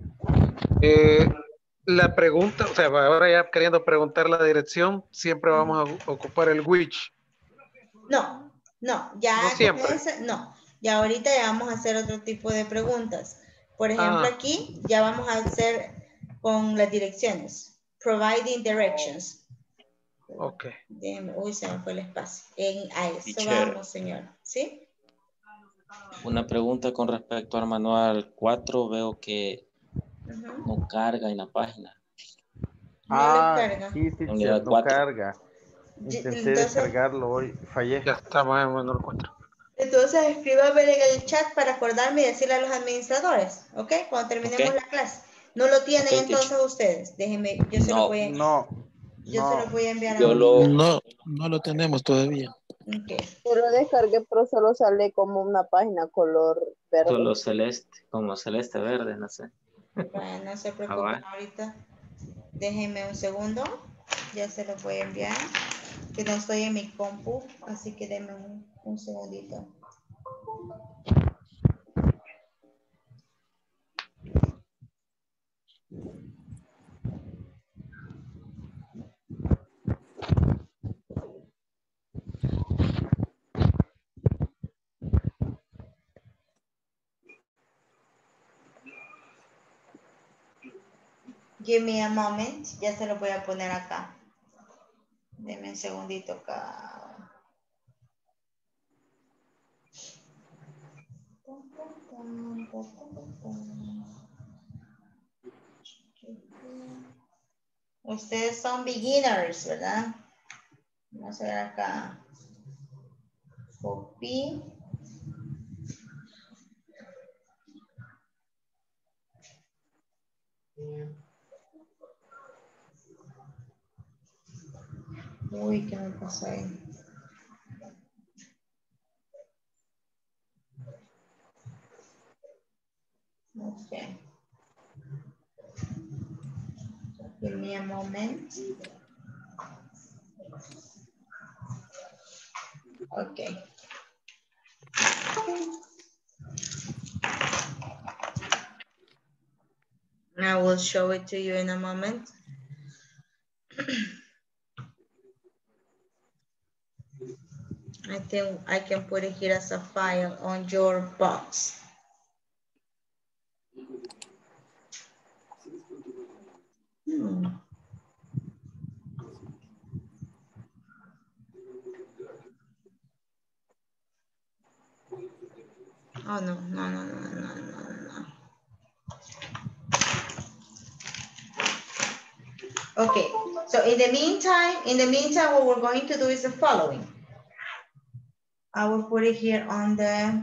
Eh, la pregunta, o sea, ahora ya queriendo preguntar la dirección, siempre vamos a ocupar el which. No, no, ya No con siempre. ese, no. Ya ahorita ya vamos a hacer otro tipo de preguntas. Por ejemplo, Ah. aquí ya vamos a hacer con las direcciones. Providing directions. Ok. Déjeme- uy, se me fue el espacio. En, a eso Teacher. vamos, señor. ¿Sí? Una pregunta con respecto al manual cuatro, veo que Ujú. no carga en la página. No le Ah, carga. sí, En teacher, unidad no cuatro. carga. Y- Intenté Entonces, descargarlo hoy, fallé. Ya estamos en manual cuatro. entonces escríbame en el chat para acordarme y decirle a los administradores, ¿ok? Cuando terminemos Ok. la clase. ¿No lo tienen Ok, entonces teacher. ustedes? Déjenme, yo se lo No, voy a, No, yo se lo no. voy a enviar yo ahorita. lo, No, no lo tenemos todavía. Ok. Yo lo descargué, pero solo sale como una página color verde. solo celeste, como celeste verde, no sé. Bueno, no se Ah, preocupen va. ahorita. Déjenme un segundo. Ya se lo voy a enviar. Que no estoy en mi compu, así que denme un, un segundito. Give me a moment. Ya se lo voy a poner acá. Denme un segundito acá. Ustedes son beginners, ¿verdad? Vamos a ver acá. Copy. Uy, ¿qué me pasó ahí? Okay. Give me a moment. Okay. I will show it to you in a moment. I think I can put it here as a file on your box. Hmm. Oh, no, no, no, no, no, no. Okay, so in the meantime, in the meantime, what we're going to do is the following. I will put it here on the,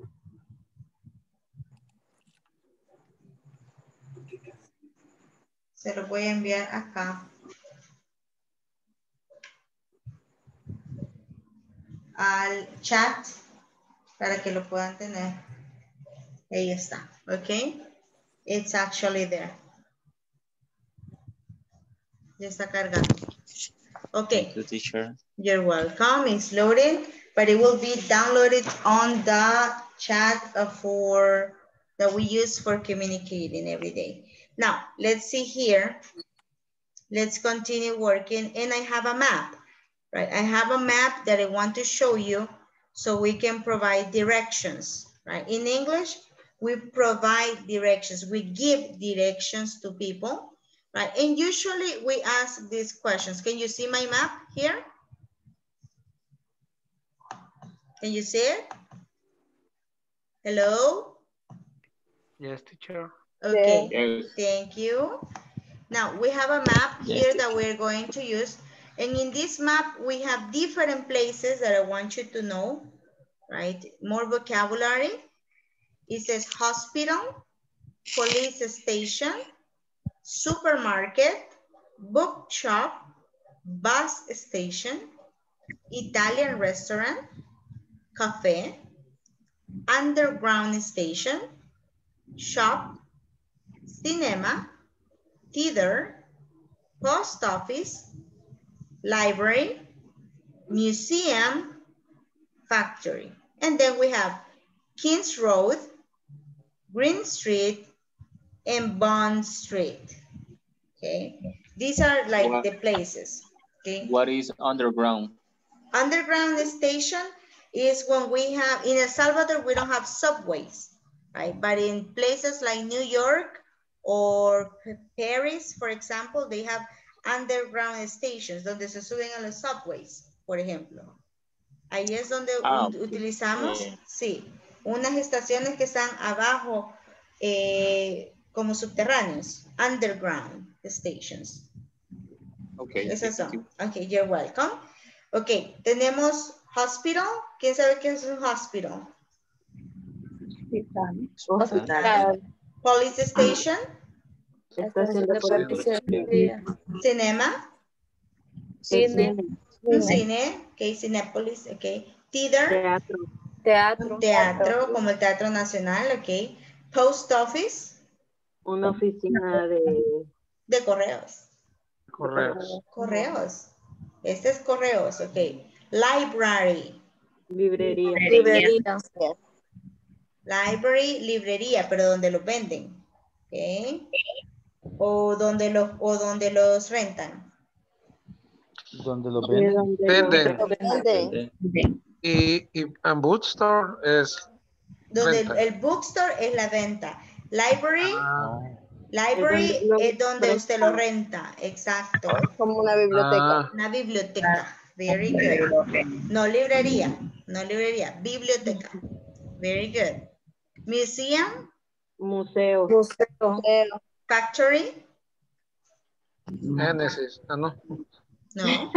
se lo voy a enviar acá. Al chat para que lo puedan tener. Ahí está, okay? It's actually there. Ya está cargando. Okay. Thank you, teacher. You're welcome. It's loading, but it will be downloaded on the chat for that we use for communicating every day. Now, let's see here. Let's continue working. And I have a map, right? I have a map that I want to show you so we can provide directions, right? In English, we provide directions. We give directions to people, right? And usually we ask these questions. Can you see my map here? Can you see it? Hello? Yes, teacher. Okay, Yes. thank you. Now we have a map Yes, here teacher. that we're going to use. And in this map, we have different places that I want you to know, right? More vocabulary. It says hospital, police station, supermarket, bookshop, bus station, Italian restaurant, cafe, underground station, shop, cinema, theater, post office, library, museum, factory. And then we have Kings Road, Green Street, and Bond Street. Okay, these are like What, the places. Okay, what is underground? underground station is when we have, in El Salvador, we don't have subways, right? But in places like New York or Paris, for example, they have underground stations donde se suben a los subways, por ejemplo. Ahí es donde Ah, utilizamos, okay. sí, unas estaciones que están abajo, eh, como subterráneos, underground stations. Okay, Esas thank son. you. Okay, you're welcome. Ok, tenemos hospital. ¿Quién sabe qué es un hospital? Hospital. Police station. Estación de policía. Cinema. Cine. Un cine. Ok, Cinépolis. Ok. Theater. Teatro. Teatro. Un teatro, como el Teatro Nacional. Ok. Post office. Una oficina de... De correos. Correos. Correos. Este es correos. Ok. Library. Librería. Librería. Library, librería, pero donde los venden. Okay. O donde los, o donde los rentan. Donde lo venden. Venden. Y, y en bookstore es Donde el, renta. el bookstore es la venta. Library, Ah. library Es donde es donde usted lo renta. Exacto. Como una biblioteca. Ah. Una biblioteca. Very good. No librería. No librería. Biblioteca. Very good. Museum. Museo. Museo. Factory. Genesis. Ah, no. No.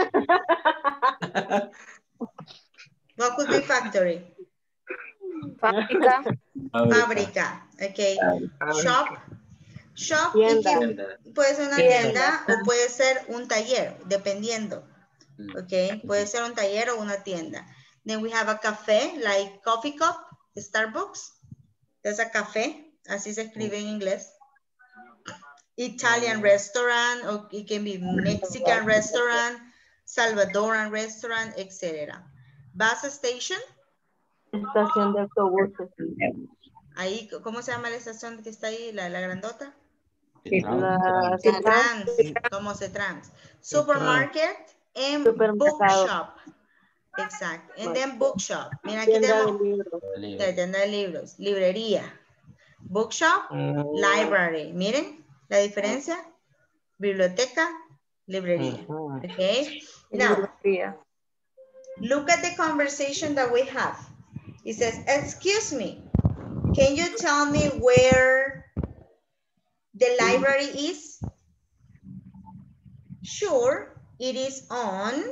What could be factory? Fábrica. Fábrica. Okay. Shop. Shop y que puede ser una tienda o puede ser un taller, dependiendo. Okay. Puede ser un taller o una tienda. Then we have a café, like coffee cup, Starbucks. There's a café, así se escribe en inglés. Italian restaurant, or it can be Mexican restaurant, Salvadoran restaurant, et cetera. Bus station. Estación de autobuses. Ahí, ¿cómo se llama la estación que está ahí, la, la grandota? La Cetrans, como Cetrans. Supermarket and bookshop. Exacto. And then bookshop. Mira, aquí tienda de tenemos libros. la tienda de libros. Librería. Bookshop, library. Miren la diferencia. Biblioteca, librería. Okay. Now, look at the conversation that we have. It says, excuse me, can you tell me where the library is? Sure, it is on.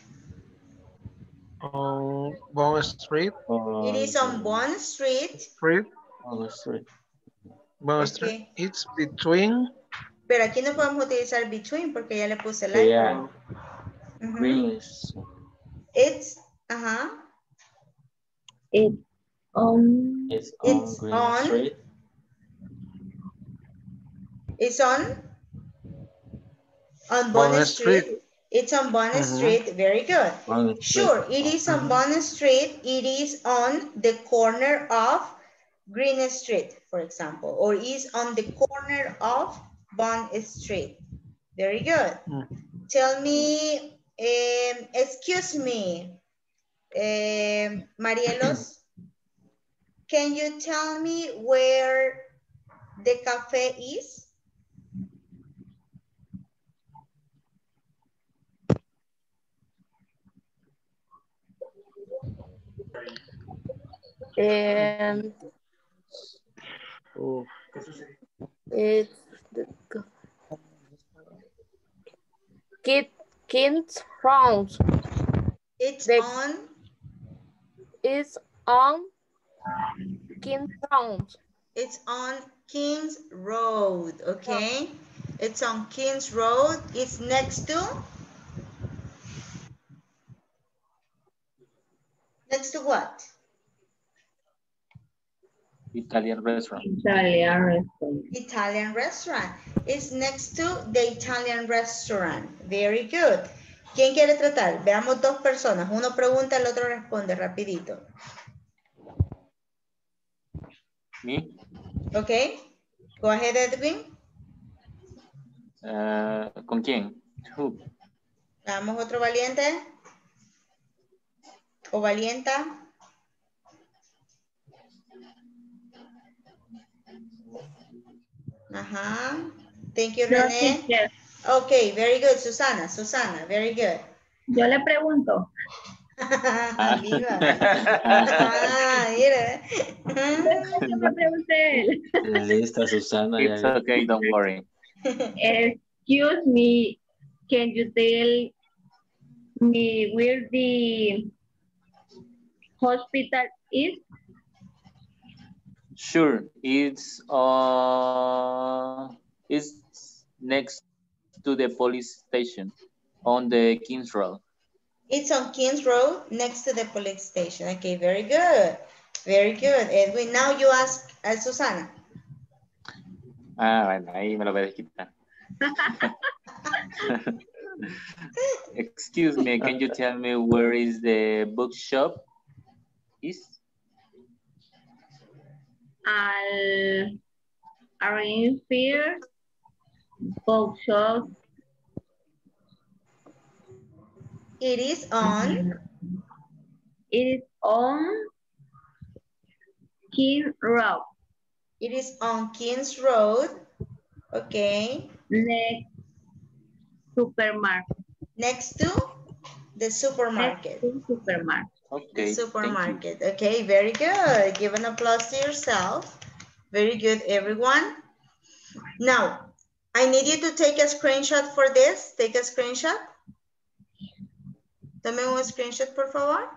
On Bond Street. It is on Bond Street. Street. Bond Street. Bond Okay. Street. It's between. Pero aquí no podemos utilizar between porque ya le puse el Yeah. icon. Uh-huh. Green. It's, uh-huh. It's on. It's on It's Green on. Street. It's on. On Bonnet Bonnet Street. Street. It's on Bonnet Mhm. Street. Very good. Bonnet Street. Sure, it is on Bonnet Street. It is on the corner of Green Street, for example, or is on the corner of Bond Street. Very good. Mm. Tell me, um, excuse me, um, Marielos, can you tell me where the cafe is? And Oh. it's the Kid King's Round. It's The- on, It's on King's Round. it's on Kings Road, okay? It's on Kings Road. It's next to? Next to what? Italian restaurant. Italian restaurant. Italian restaurant. It's next to the Italian restaurant. Very good. ¿Quién quiere tratar? Veamos dos personas. Uno pregunta, el otro responde rapidito. Me? ¿Ok? Go ahead, Edwin. Uh, ¿Con quién? Who? Damos otro valiente. O valienta. Ajá. Thank you, Yo, René. teacher, Ok, very good. Susana, Susana, very good. yo le pregunto. Viva. Ah, mira. Yo me pregunté él. Lista, Susana. It's ya vi. okay, don't worry. Excuse me, can you tell me where the hospital is? Sure, it's uh, it's next to the police station on the Kings Road. It's on Kings Road next to the police station. Okay, very good. Very good, Edwin. Now you ask uh, Susana. Ah, bueno, ahí me lo voy a quitar. Excuse me, can you tell me where is the bookshop is? Al Arrowfield Bookshop. It is on. It is on King Road. It is on Kings Road. Okay. Next supermarket. Next to the supermarket. Next to supermarket. Okay, The supermarket. Okay, very good. Give an applause to yourself. Very good, everyone. Now, I need you to take a screenshot for this. Take a screenshot. Tome un screenshot, por favor.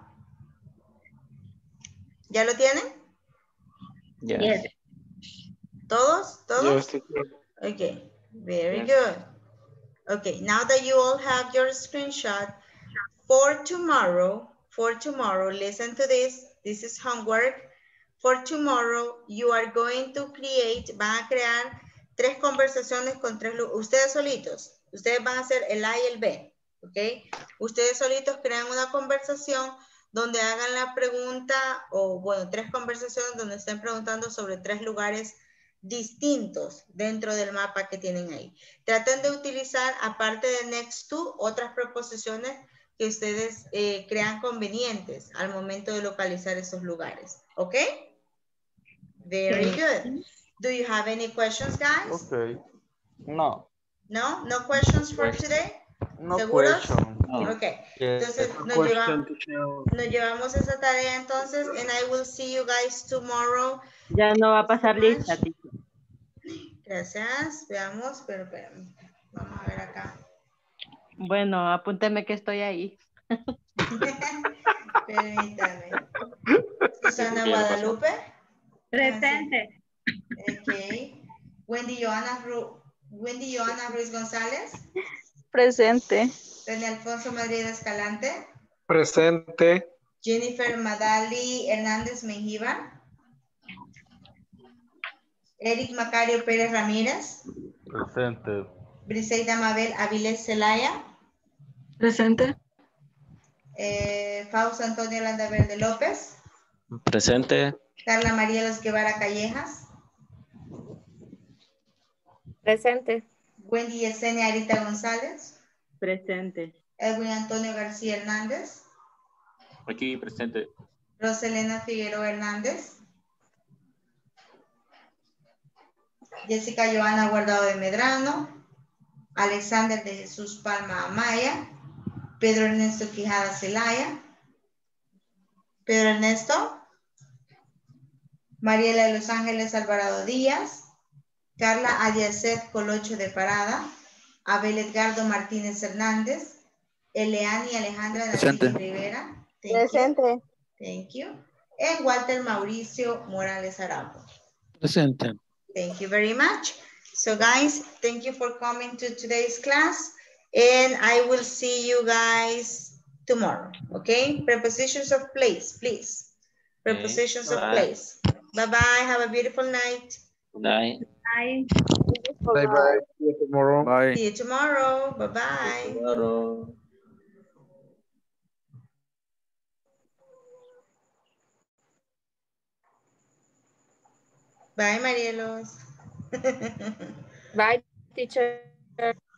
¿Ya lo tienen? Yes. Yes. ¿Todos? ¿Todos? Yes, teacher. Okay, very Yes. good. Okay, now that you all have your screenshot, for tomorrow, for tomorrow, listen to this. This is homework. For tomorrow, you are going to create, van a crear tres conversaciones con tres, ustedes solitos. Ustedes van a hacer el A y el B, ¿ok? Ustedes solitos crean una conversación donde hagan la pregunta, o bueno, tres conversaciones donde estén preguntando sobre tres lugares distintos dentro del mapa que tienen ahí. Traten de utilizar, aparte de next to, otras preposiciones que ustedes eh, crean convenientes al momento de localizar esos lugares. ¿Ok? Very good. Do you have any questions, guys? Okay. No. No? No questions for today? No ¿Seguros? question. No. Ok. Yes. Entonces, nos, Question, lleva- teacher. nos llevamos esa tarea entonces, and I will see you guys tomorrow. Ya no va a pasar lista, teacher. Gracias. Veamos, pero espérame. Vamos a ver acá. Bueno, apúnteme que estoy ahí. Permítame. Susana Guadalupe. Presente. Ok. Wendy Joana, Ru Wendy Joana Ruiz González. Presente. René Alfonso Madrid Escalante. Presente. Jennifer Madali Hernández Mengíbar. Eric Macario Pérez Ramírez. Presente. Briseida Mabel Avilés Zelaya. Presente. Eh, Fausto Antonio Landaverde López. Presente. Carla María Los Guevara Callejas. Presente. Wendy Yesenia Arita González. Presente. Edwin Antonio García Hernández. Aquí presente. Roselena Figueroa Hernández. Jessica Joana Guardado de Medrano. Alexander de Jesús Palma Amaya. Pedro Ernesto Quijada Zelaya. Pedro Ernesto. Mariela de Los Ángeles Alvarado Díaz. Carla Adiacet Colocho de Parada. Abel Edgardo Martínez Hernández. Eleani Alejandra Presente. Natalie Rivera. Thank Presente. you. Thank you. And Walter Mauricio Morales Arambo. Presente. Thank you very much. So guys, thank you for coming to today's class. And I will see you guys tomorrow. Okay? Prepositions of place, please. Prepositions Okay. of Bye. place. Bye-bye. Have a beautiful night. Bye. Bye. Bye bye. See you tomorrow. Bye. See you tomorrow. Bye-bye. Tomorrow. Bye, Marielos. Bye, teacher.